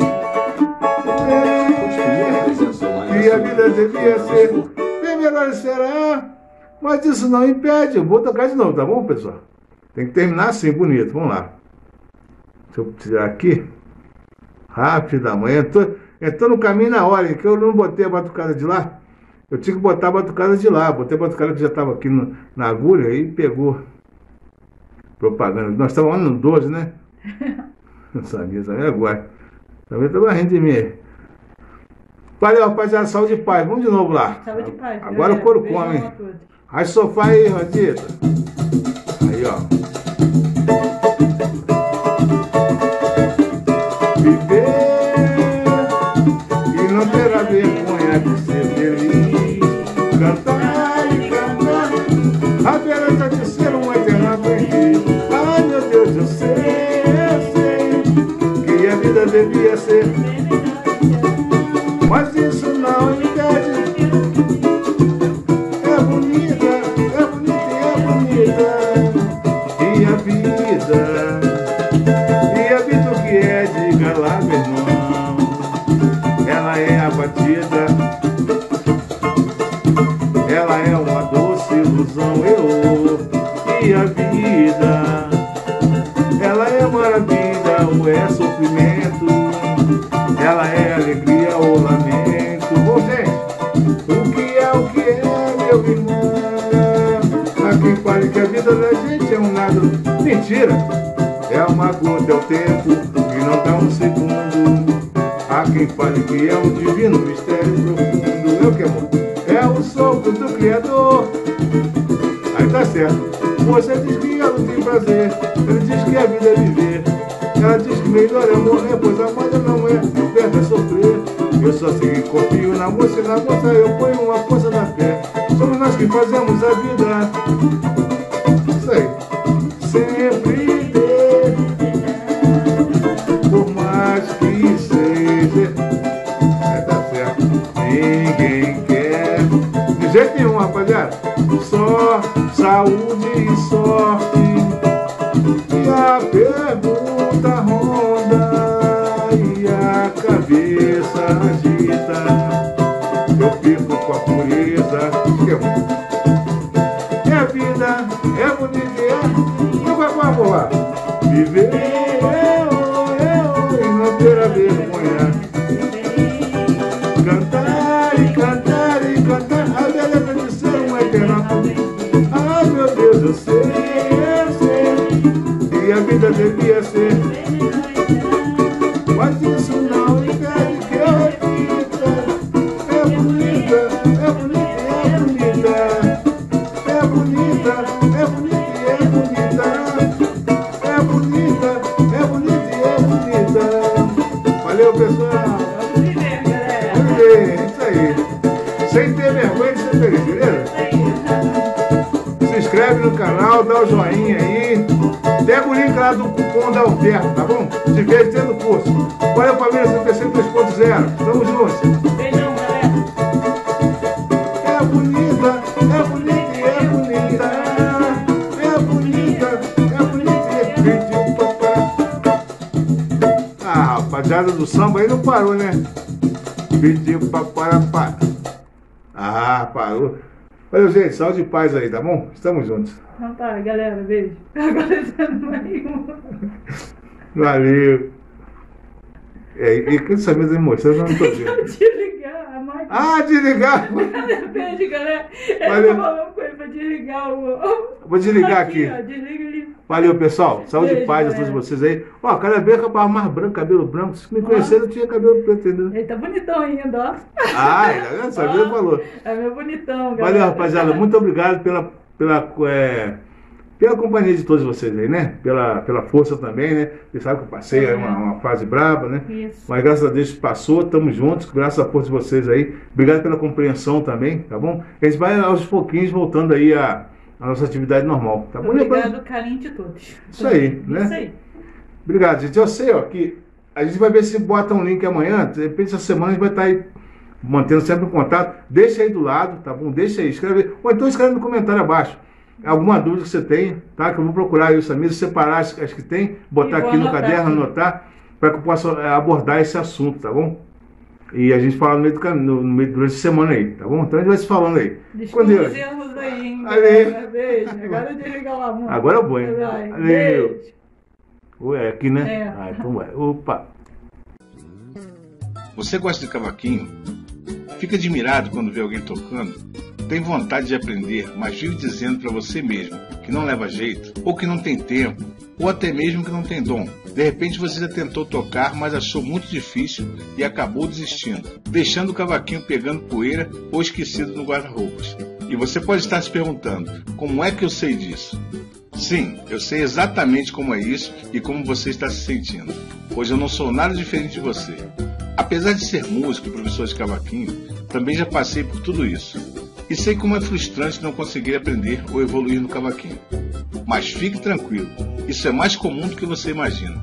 E a vida devia ser bem melhor será. Mas isso não impede. Eu vou tocar de novo, tá bom, pessoal? Tem que terminar assim, bonito. Vamos lá. Deixa eu tirar aqui. Rápido da manhã. Entrou, entrou no caminho na hora, que eu não botei a batucada de lá. Eu tinha que botar a batucada de lá. Botei a batucada que já estava aqui no, na agulha e pegou. Propaganda. Nós estávamos no doze, né? Não sabia, sabia agora. Também estava rindo de mim. Valeu, rapaziada. Saúde e paz. Vamos de novo lá. Saúde e paz. Agora o couro come, hein? Aí sofá aí, Radita. Aí, ó. Viver e não ter a ver vida devia ser, mas isso não impede. É bonita, é bonita e é bonita. E a vida, e a vida o que é, diga lá, meu irmão. Ela é abatida, ela é uma doce ilusão, eu. E a vida, ela é maravilha ou é sofrimento, ela é alegria ou lamento. Ô gente, o que é o que é, meu irmão? Há quem fale que a vida da gente é um nada. Mentira, é uma gota, é o tempo que não dá um segundo. Há quem fale que é um divino mistério profundo. É o que, amor? É o sopro do Criador. Aí tá certo. Você diz que ela não tem prazer, ele diz que a vida é viver. Ela diz que melhor é morrer, pois a moda não é, o verbo é sofrer. Eu só sei que confio na moça e na moça eu ponho uma força na fé. Somos nós que fazemos a vida. Isso aí. Sempre ter, por mais que seja. Aí tá certo. Ninguém quer, de jeito nenhum, rapaziada. Só saúde e sorte. E a pergunta ronda e a cabeça agita. Eu fico com a pureza. É a vida, é bonita, é. Não vai voar. Viver eu, eu, e não ter a vergonha. Cantar e cantar e cantar a beleza de ser um eterno. Ai meu Deus, eu sei, eu sei, e a vida devia ser, mas isso não impede que eu repita. É bonita, é bonita, é bonita. É bonita, é bonita e é bonita. É bonita, é bonita e é bonita. Valeu, pessoal. Vamos viver, galera. Vamos ver, é isso aí. Sem ter vergonha de ser feliz, beleza? Se inscreve no canal, dá o joinha aí. Pega o link lá do cupom da oferta, tá bom? Te vejo dentro do curso. Valeu, família C T C três ponto zero. Tamo juntos. Beijão, galera. É bonita, é bonita e é bonita. É bonita, é bonita e é bonita. Ah, rapaziada do samba aí não parou, né? Pediu pra parar, para. Ah, parou. Valeu, gente. Saúde e paz aí, tá bom? Estamos juntos. Então tá, galera. Beijo. Agora você não vai nenhuma. Valeu. É, e com essa mesma emoção eu não tô vendo. Desligar a máquina. Ah, desligar! Beijo, galera. Valeu. Eu tô falando com ele pra desligar o... Vou desligar aqui. Ó, desliga ali. Valeu, pessoal. Saúde e Beijo, paz a todos galera. vocês aí. Ó, cada vez que eu tava mais branco, cabelo branco. Se me conheceram, eu tinha cabelo preto ainda. Ele tá bonitão ainda, ó. Ah, essa vez falou. É meu bonitão, galera. Valeu, rapaziada. Muito obrigado pela, pela, é, pela companhia de todos vocês aí, né? Pela, pela força também, né? Você sabe que eu passei É. uma, uma fase braba, né? Isso. Mas graças a Deus passou, estamos juntos, graças à força de vocês aí. Obrigado pela compreensão também, tá bom? A gente vai aos pouquinhos voltando aí a, a nossa atividade normal, tá bom? Obrigado, carinho de todos. Isso aí, né? Isso aí. Obrigado, gente. Eu sei, ó, que a gente vai ver se bota um link amanhã. De repente, essa semana a gente vai estar aí mantendo sempre o contato. Deixa aí do lado, tá bom? Deixa aí, escreve. Ou então escreve no comentário abaixo. Alguma dúvida que você tem, tá? Que eu vou procurar aí o Samir, separar as, as que tem, botar E vou aqui no anotar caderno, aqui. anotar, para que eu possa é, abordar esse assunto, tá bom? E a gente fala no meio do caminho, no meio durante a semana aí, tá bom? Então a gente vai se falando aí. Com Desculpa Deus. os erros aí, hein? Valeu. galera. Beijo. Agora desliga lá, amor. Agora eu vou, hein? Vai. Valeu. Beijo. Ué, aqui, né? É. Ah, então vai. Opa. Você gosta de cavaquinho? Fica admirado quando vê alguém tocando? Tem vontade de aprender, mas vive dizendo para você mesmo que não leva jeito, ou que não tem tempo, ou até mesmo que não tem dom. De repente você já tentou tocar, mas achou muito difícil e acabou desistindo, deixando o cavaquinho pegando poeira ou esquecido no guarda-roupas. E você pode estar se perguntando, como é que eu sei disso? Sim, eu sei exatamente como é isso e como você está se sentindo, pois eu não sou nada diferente de você. Apesar de ser músico e professor de cavaquinho, também já passei por tudo isso. E sei como é frustrante não conseguir aprender ou evoluir no cavaquinho. Mas fique tranquilo, isso é mais comum do que você imagina.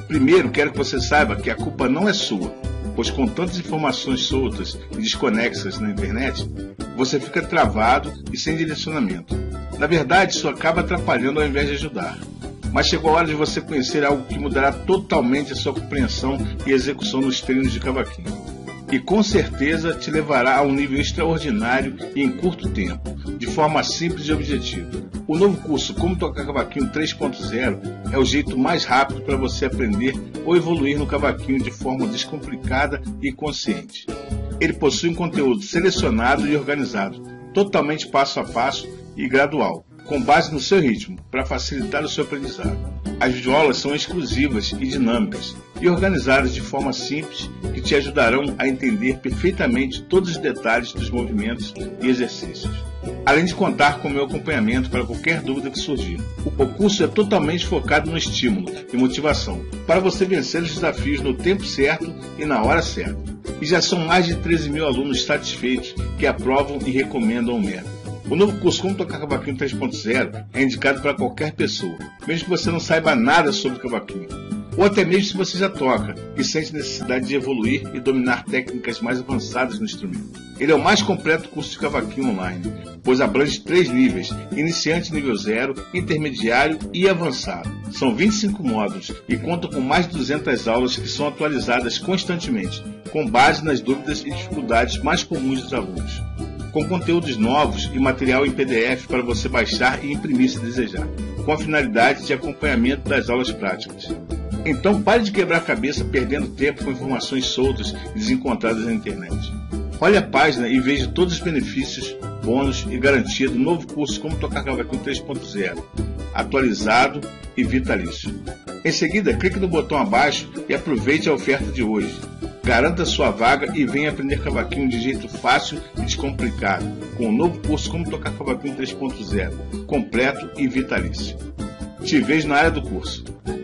Primeiro, quero que você saiba que a culpa não é sua, pois com tantas informações soltas e desconexas na internet, você fica travado e sem direcionamento. Na verdade, isso acaba atrapalhando ao invés de ajudar. Mas chegou a hora de você conhecer algo que mudará totalmente a sua compreensão e execução dos treinos de cavaquinho. E com certeza te levará a um nível extraordinário e em curto tempo, de forma simples e objetiva. O novo curso Como Tocar Cavaquinho três ponto zero é o jeito mais rápido para você aprender ou evoluir no cavaquinho de forma descomplicada e consciente. Ele possui um conteúdo selecionado e organizado, totalmente passo a passo e gradual, com base no seu ritmo, para facilitar o seu aprendizado. As videoaulas são exclusivas e dinâmicas e organizadas de forma simples que te ajudarão a entender perfeitamente todos os detalhes dos movimentos e exercícios. Além de contar com o meu acompanhamento para qualquer dúvida que surgir. O curso é totalmente focado no estímulo e motivação, para você vencer os desafios no tempo certo e na hora certa. E já são mais de treze mil alunos satisfeitos que aprovam e recomendam o método. O novo curso Como Tocar Cavaquinho três ponto zero é indicado para qualquer pessoa, mesmo que você não saiba nada sobre cavaquinho. Ou até mesmo se você já toca e sente necessidade de evoluir e dominar técnicas mais avançadas no instrumento. Ele é o mais completo curso de cavaquinho online, pois abrange três níveis: iniciante nível zero, intermediário e avançado. São vinte e cinco módulos e conta com mais de duzentas aulas que são atualizadas constantemente, com base nas dúvidas e dificuldades mais comuns dos alunos. Com conteúdos novos e material em P D F para você baixar e imprimir se desejar, com a finalidade de acompanhamento das aulas práticas. Então pare de quebrar a cabeça perdendo tempo com informações soltas e desencontradas na internet. Olhe a página e veja todos os benefícios, bônus e garantia do novo curso Como Tocar Cavaquinho três ponto zero, atualizado e vitalício. Em seguida, clique no botão abaixo e aproveite a oferta de hoje. Garanta sua vaga e venha aprender cavaquinho de jeito fácil e descomplicado, com o novo curso Como Tocar Cavaquinho três ponto zero, completo e vitalício. Te vejo na área do curso.